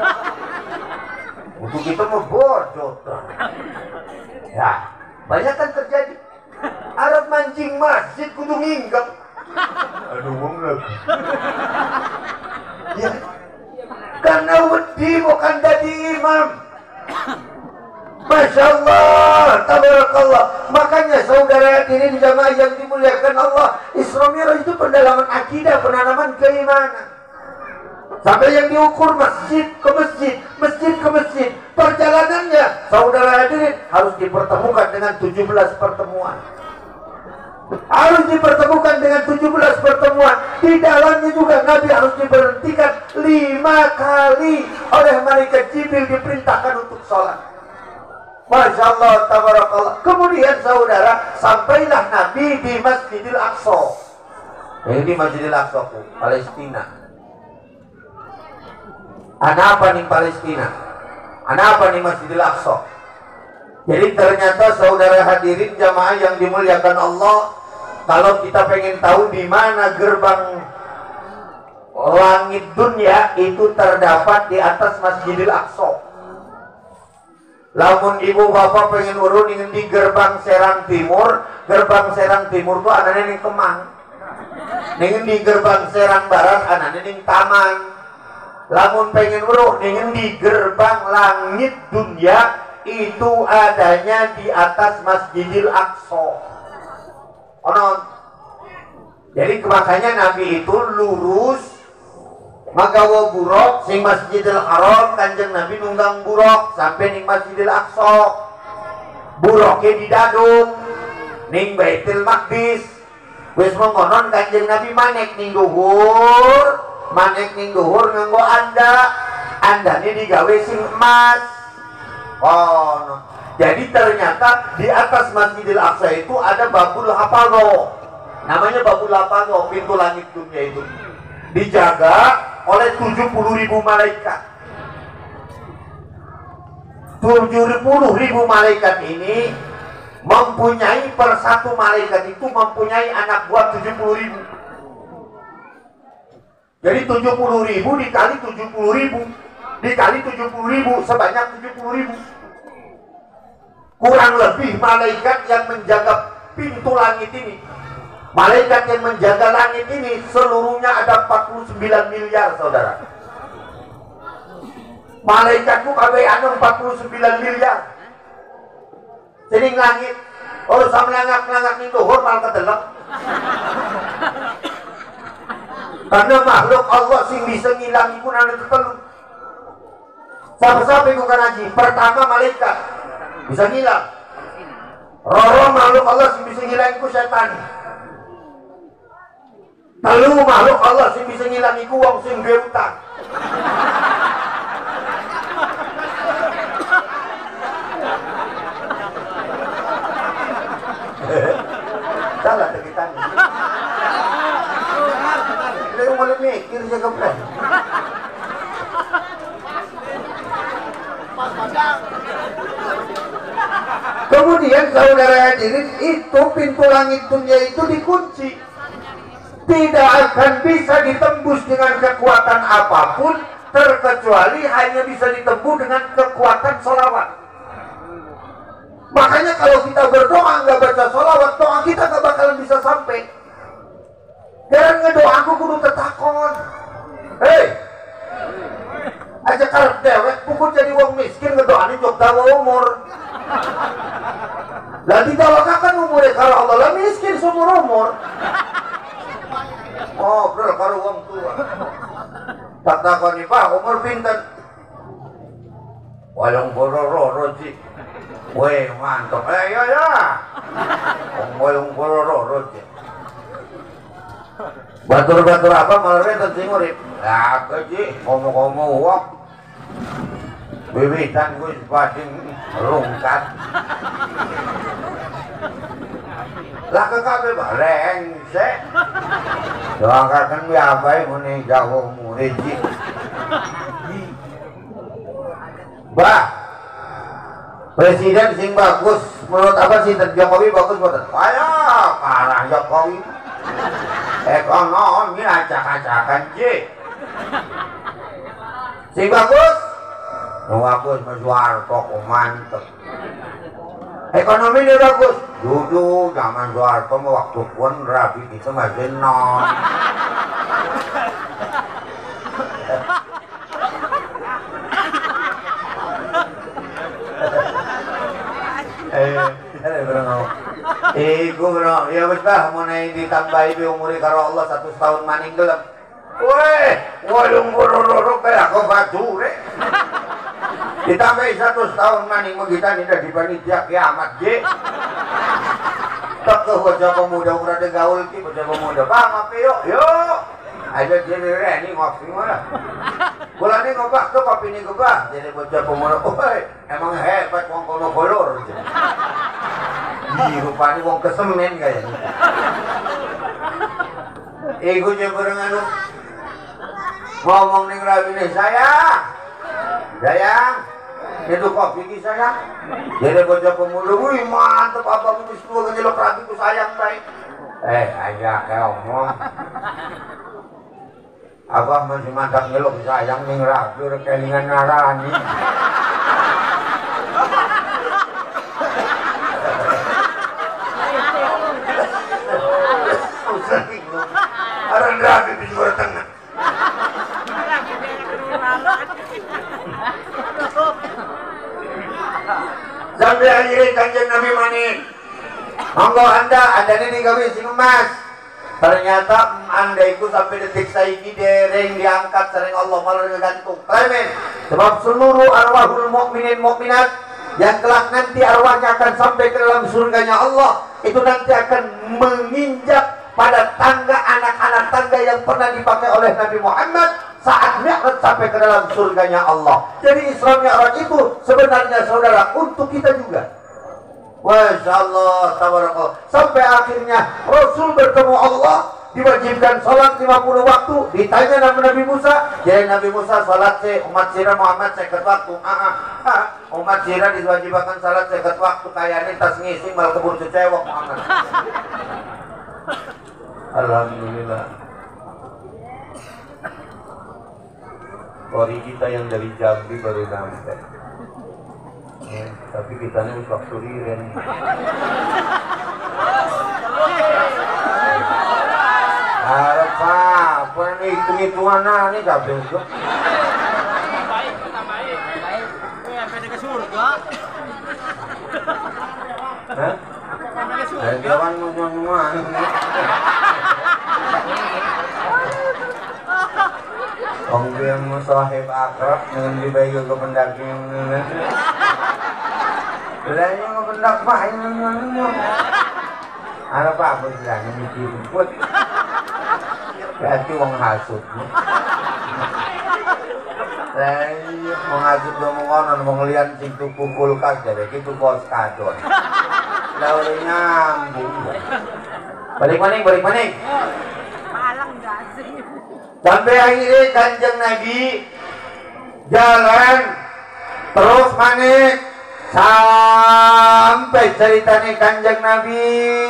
Untuk kita mau bodoh. Ya, banyak kan terjadi. Arab mancing masjid kudu nginggap. Aduh wong lagi. Ya. Karena wedi bukan jadi imam. Masya Allah, tabarakallah. Makanya saudara hadirin jamaah yang dimuliakan Allah, Isra Mi'raj itu pendalaman akidah, penanaman keimanan. Sampai yang diukur masjid ke masjid, masjid ke masjid. Perjalanannya, saudara hadirin, harus dipertemukan dengan 17 pertemuan. Harus dipertemukan dengan 17 pertemuan. Di dalamnya juga Nabi harus diberhentikan 5 kali oleh malaikat Jibril, diperintahkan untuk sholat. Masya Allah, tabarakallah. Kemudian saudara, sampailah Nabi di Masjidil Aqsa. Ini Masjidil Aqsa, Palestina. Ada apa nih Palestina? Ada apa nih Masjidil Aqsa? Jadi ternyata saudara hadirin jamaah yang dimuliakan Allah, kalau kita pengen tahu di mana gerbang langit dunia, itu terdapat di atas Masjidil Aqsa. Lamun ibu bapak pengen urun di gerbang Serang Timur tuh anaknya ning Kemang. Ning di gerbang Serang Barat anaknya ning Taman. Lamun pengen urun di gerbang langit dunia, itu adanya di atas Masjidil Aqsa. Onon. Jadi makanya Nabi itu lurus magawa buruk sing Masjidil Haram, Kanjeng Nabi nunggang buruk sampai ning Masjidil Aqsa. Buruknya di dadung ning Baitul Maqdis. Wis mengkonon Kanjeng Nabi manek ning dhuwur nganggo andane digawe sing emas. Oh, jadi ternyata di atas Masjidil Aqsa itu ada Babul Hafadho. Namanya Babul Hafadho, pintu langit dunia itu. Dijaga oleh 70.000 malaikat. 70.000 malaikat ini mempunyai per satu malaikat itu mempunyai anak buah 70.000. Jadi 70.000 dikali 70.000 dikali 70.000 sebanyak 70.000. Kurang lebih malaikat yang menjaga pintu langit ini, malaikat yang menjaga langit ini seluruhnya ada 49 miliar, saudara. Malaikatku kabean 49 miliar. Jadi langit, kalau sama langak-langak itu hormal kedelak. Karena makhluk Allah sing bisa ngilang iku nang tetelu. Sampai ku haji, pertama malaikat bisa ngilang. Roro makhluk Allah sing bisa ngilang iku setan. Telu makhluk Allah sing bisa ngilang iku wong sing duwe utang. Salah tekitannya. Dia mulai mikir jaga plan. Kemudian saudara hadirin, itu pintu langit dunia itu dikunci. Tidak akan bisa ditembus dengan kekuatan apapun, terkecuali hanya bisa ditembus dengan kekuatan sholawat. Makanya kalau kita berdoa nggak baca sholawat, doa kita nggak bakalan bisa sampai. Dan ngedoa aku kudu tetakon. Hei, aja karep dewek, pukul jadi wong miskin ngedoain jok dawa umur. Lah didawakakan umurnya kalau Allah lah miskin seumur umur. Oh, bro, kalau wong tua. Tak takoni Pak, umur pinten? Wayang bororo ji. Weh, mantap. Ya. Wayang bororo ji. Batur-batur apa malah reten sing urip. Lah ji, ngomong-ngomong wong. Wiwitan gue paling rungkat. Lah kekabe bareng sik. Doakan ya bae muni jauh murid ji. Bah, presiden sing bagus menurut apa sih Jokowi bagus buat? Ayo, parah Jokowi. Ekonomi acak-acakan ji. Sing bagus, bagus Soeharto mantep. Ekonomi dia bagus. Dulu zaman Soeharto waktu pun rapi itu masih non. Iku bro, ya wis bah meneh ditambahi di umur karo Allah 100 tahun maning gelem. Weh, wolung bororo kayak kok batu rek. Ditambahi 100 tahun maning kita tidak dipanitia kiamat je. Tak ke bocah pemuda urade gaul ki bocah pemuda bang apa yuk. Aja jadi ini ngopi mana? Bulan ini ngobak tuh kopi ini gobak. Jadi bocah pemuda, emang hebat wong kono kolor. Ih, rupanya wong kesemen kayaknya. Iku je bareng ngomong ning rabine sayang. Itu kopi ki sayang. Jadi bocah pemuda, wih mantep abang wis tua ngelok rabi ku sayang baik. Aja ngomong. Abang masih mantap ngelok sayang ning rabi kelingan ngarani. Aran rabi di luar tengah. Sampai akhirin kanjeng Nabi manik. Monggo anda ini gawe sing emas. Ternyata anda itu sampai detik saiki dereng diangkat sering Allah malah gantung. Amin. Sebab seluruh arwahul mukminin mukminat yang kelak nanti arwahnya akan sampai ke dalam surganya Allah, itu nanti akan menginjak pada tangga anak-anak tangga yang pernah dipakai oleh Nabi Muhammad saat Mi'raj sampai ke dalam surganya Allah. Jadi Isra Mi'raj itu sebenarnya saudara untuk kita juga. Masya Allah, tabarakallah. Sampai akhirnya Rasul bertemu Allah diwajibkan sholat 50 waktu. Ditanya Nabi Musa, jadi Nabi Musa sholat umat sira Muhammad 50 waktu. Umat sira diwajibkan sholat 50 waktu, kayaknya tas ngisi mal kebun cewek Muhammad. Alhamdulillah. Kori kita yang dari Jambi baru sampai. Tapi kita ini waktu riren. Harap apa nih hitung-hitungan nih kabel itu. Sampai ke surga. Hah? Ada kawan semua. Orang yang sahib akrab dengan dibayu ke pendaki belanya ke pendak main ada apa bilangnya mikir put berarti orang hasut mau ngasut dong ngonon mau ngeliat sing tuku kulkas jadi gitu bos kadon lalu nyambung balik maning Malang gak sih? sampai akhirnya Kanjeng Nabi jalan terus manik sampai ceritanya Kanjeng Nabi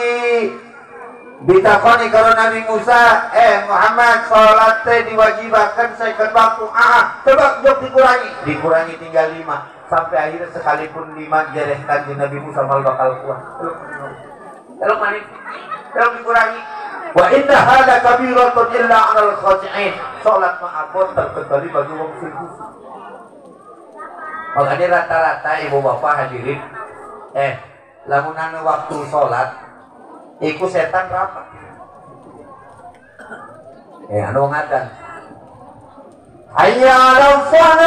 ditakoni karo Nabi Musa, Muhammad sholat diwajibkan second waktu. Coba jok dikurangi tinggal 5 sampai akhirnya sekalipun 5 jereh Kanjeng Nabi Musa mal bakal kuat. Kalau manik dikurangi. Wa inna hada kabiratun illa 'alal khashi'in. Salat ma'abot terkecuali bagi wong sing khusyuk. Makanya rata-rata ibu bapak hadirin, lamunan waktu salat iku setan rapat. Anu ngatan. Hayya 'alal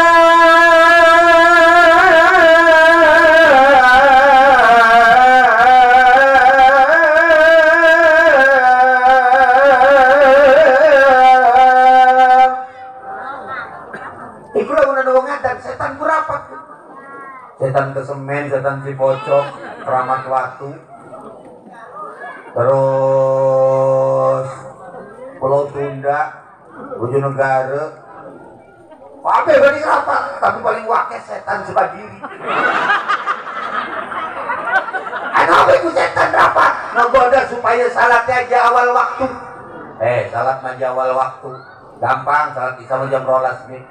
setan berapat, setan kesemen, setan cipocok, keramat waktu, terus Pulau Sunda, Bojonegara, apa paling rapat, tapi paling wakil setan suka diri. Apa itu setan rapat? Ngegoda supaya salatnya aja awal waktu. Salat aja awal waktu, gampang salat isya jam 12 nih.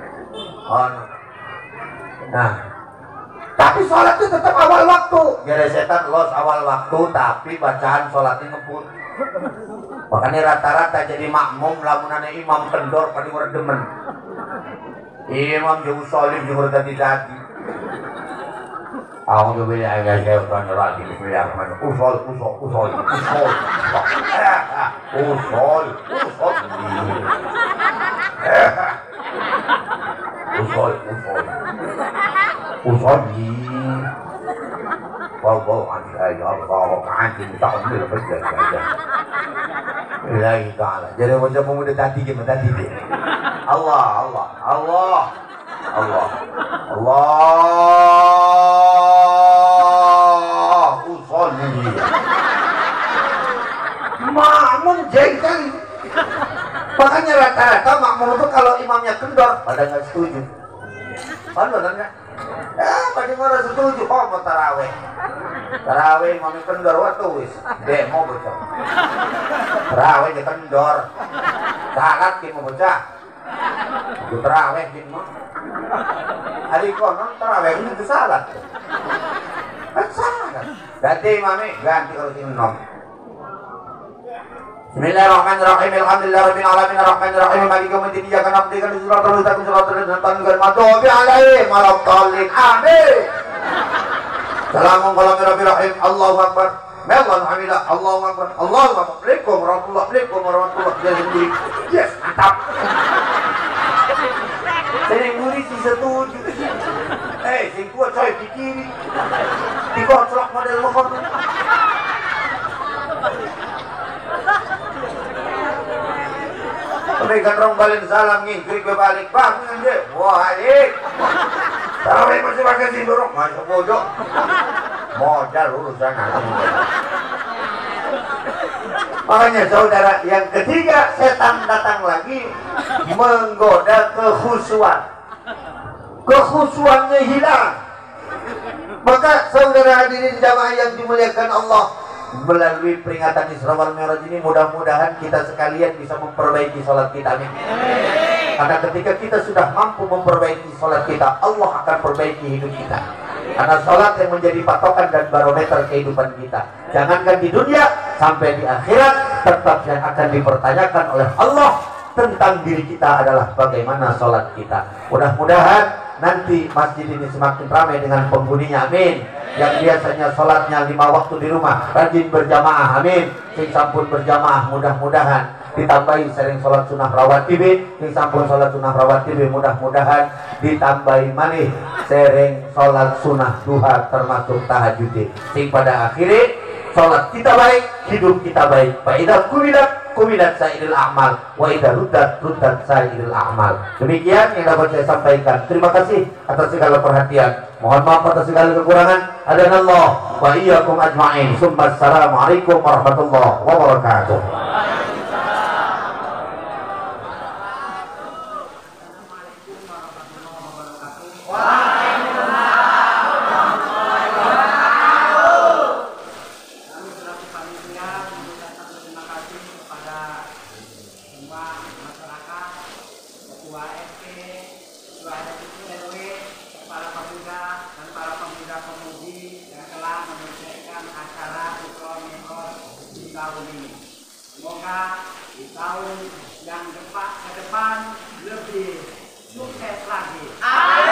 Nah, tapi sholat itu tetap awal waktu. Jadi setan los awal waktu, tapi bacaan sholatnya ngebut. Makanya rata-rata jadi makmum lamunannya imam kendor pada murah demen. Imam jauh solim jauh dadi. Aku tuh bilang agak saya tanya lagi bilang mana usol. Usolli wallahu a'lam Allah anjing takmir berjalan lillahi ta'ala. Jadi macam pemuda tadi gimana tadi dia Allah usolli makmum jengkel. Makanya rata-rata makmum itu kalau imamnya kendor pada nggak setuju. Benar nggak? Pada nggak setuju. Mau taraweh imamnya kendor waktu wis demo bocah. Taraweh dia kendor. Salat kita mau bocah. Itu taraweh kita mau. Hari konon taraweh itu salat. Kan salat. Ganti imamnya ganti kalau nom. Bismillahirrahmanirrahim. Alhamdulillahirabbil alamin arrahmanir rahim maliki yaumiddin iyyaka na'budu wa iyyaka nasta'in ihdinas siratal mustaqim siratal maghdubi 'alaihim waladdallin. Amin. Bismillahirrahmanirrahim. Allahu akbar. Allahu hamidah. Allahu akbar. Allahu akbar. Waalaikumsalam warahmatullahi. Yes, mantap. Sering murid si setuju. Sing tua coy di kiri. Dikocok model motor. Mereka rong balik salam ngintrik ke balik bangun deh. Balik. Tarawih masih pakai sindorong, masuk bodoh. Modal urusan anak. Makanya saudara, yang ketiga, setan datang lagi menggoda kekhusyuan. Kekhusyuannya hilang. Maka saudara hadirin jamaah yang dimuliakan Allah, melalui peringatan Isra wal Mi'raj ini mudah-mudahan kita sekalian bisa memperbaiki sholat kita. Amin. Karena ketika kita sudah mampu memperbaiki sholat kita, Allah akan perbaiki hidup kita. Karena sholat yang menjadi patokan dan barometer kehidupan kita. Jangankan di dunia, sampai di akhirat tetap yang akan dipertanyakan oleh Allah tentang diri kita adalah bagaimana sholat kita. Mudah-mudahan nanti masjid ini semakin ramai dengan penghuninya. Amin. Yang biasanya sholatnya 5 waktu di rumah, rajin berjamaah. Amin. Sing sampun berjamaah, mudah-mudahan ditambahi sering sholat sunnah rawatib. Sing sampun sholat sunnah rawatib, mudah-mudahan ditambahi manih sering sholat sunnah duha termasuk tahajud. Sing pada akhirnya sholat kita baik, hidup kita baik. Faidah kumilat sairil a'mal, wa idza ruddat sairil a'mal. Demikian yang dapat saya sampaikan. Terima kasih atas segala perhatian. Mohon maaf atas segala kekurangan. Adanallah wa iyyakum ajma'in. Assalamualaikum warahmatullahi wabarakatuh. Semoga di tahun yang ke depan lebih sukses lagi. Amin.